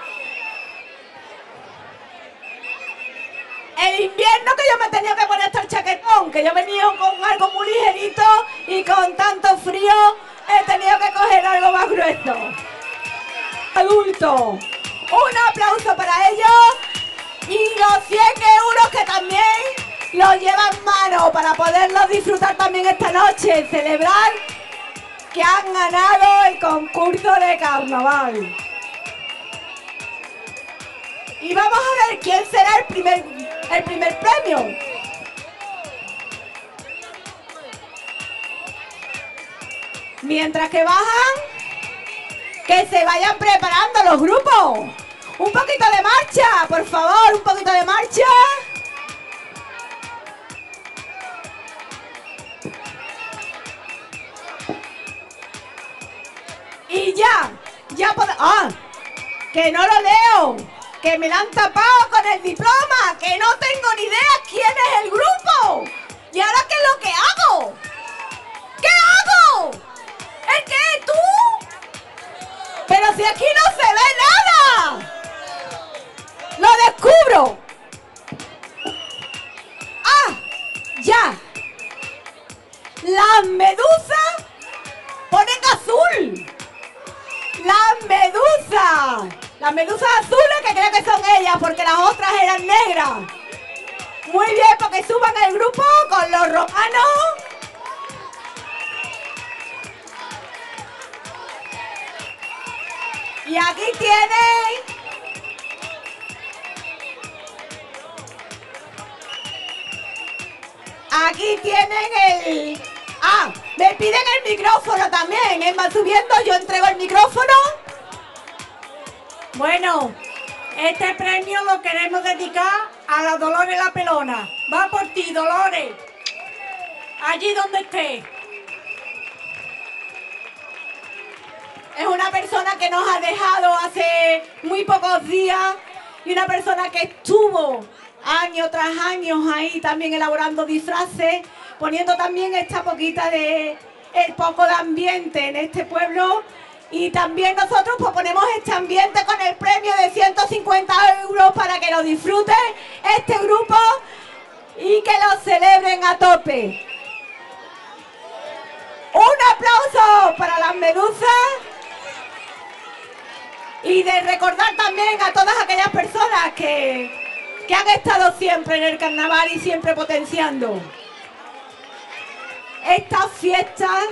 [SPEAKER 1] El invierno, que yo me tenía que poner este chaquetón, que yo venía con algo muy ligerito y con tanto frío he tenido que coger algo más grueso. Adulto. Un aplauso para ellos. Y los cien euros que también los llevan en mano para poderlos disfrutar también esta noche, celebrar que han ganado el concurso de carnaval. Y vamos a ver quién será el primer, el primer premio. Mientras que bajan, que se vayan preparando los grupos. Un poquito de marcha, por favor, un poquito de marcha. Y ya, ya podemos... ¡Ah! Que no lo leo, que me la han tapado con el diploma, que no tengo ni idea quién es el grupo. ¿Y ahora qué es lo que hago? ¿Qué hago? ¿El qué? ¿Tú? Pero si aquí no se ve nada. ¡Lo descubro! ¡Ah! ¡Ya! Las medusas ponen azul. Las medusas. Las medusas azules, que creo que son ellas, porque las otras eran negras. Muy bien, porque suban el grupo con los romanos. Y aquí tienen... Aquí tienen el... Ah, me piden el micrófono también. ¿eh? Va subiendo, yo entrego el micrófono. Bueno, este premio lo queremos dedicar a la Dolores la Pelona. Va por ti, Dolores. Allí donde esté. Es una persona que nos ha dejado hace muy pocos días y una persona que estuvo año tras años ahí también elaborando disfraces, poniendo también esta poquita de el poco de ambiente en este pueblo. Y también nosotros pues ponemos este ambiente con el premio de ciento cincuenta euros para que lo disfruten este grupo y que lo celebren a tope. Un aplauso para las medusas. Y de recordar también a todas aquellas personas que, que han estado siempre en el carnaval y siempre potenciando estas fiestas.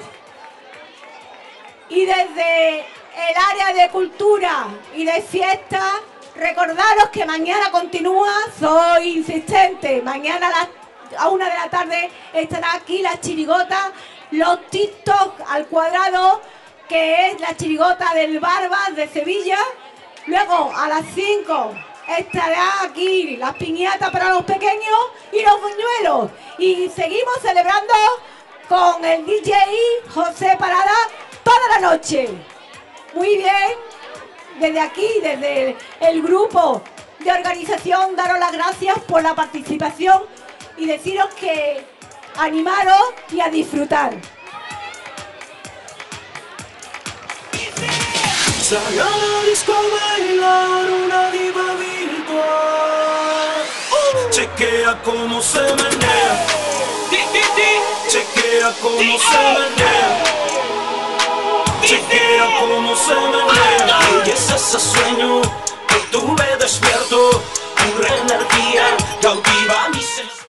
[SPEAKER 1] Y desde el área de cultura y de fiesta, recordaros que mañana continúa, soy insistente, mañana a, las, a una de la tarde estará aquí la chirigota, los TikTok al cuadrado, que es la chirigota del Barbas de Sevilla. Luego a las cinco estará aquí las piñatas para los pequeños y los buñuelos. Y seguimos celebrando con el D J José Parada toda la noche. Muy bien, desde aquí, desde el, el grupo de organización, daros las gracias por la participación y deciros que animaros y a disfrutar.
[SPEAKER 2] Salga a la disco a bailar una diva virtual. Uh. Chequea cómo se menea. Chequea cómo se menea. Chequea cómo se menea. ese sueño que tuve despierto, pura energía cautiva mi sensación.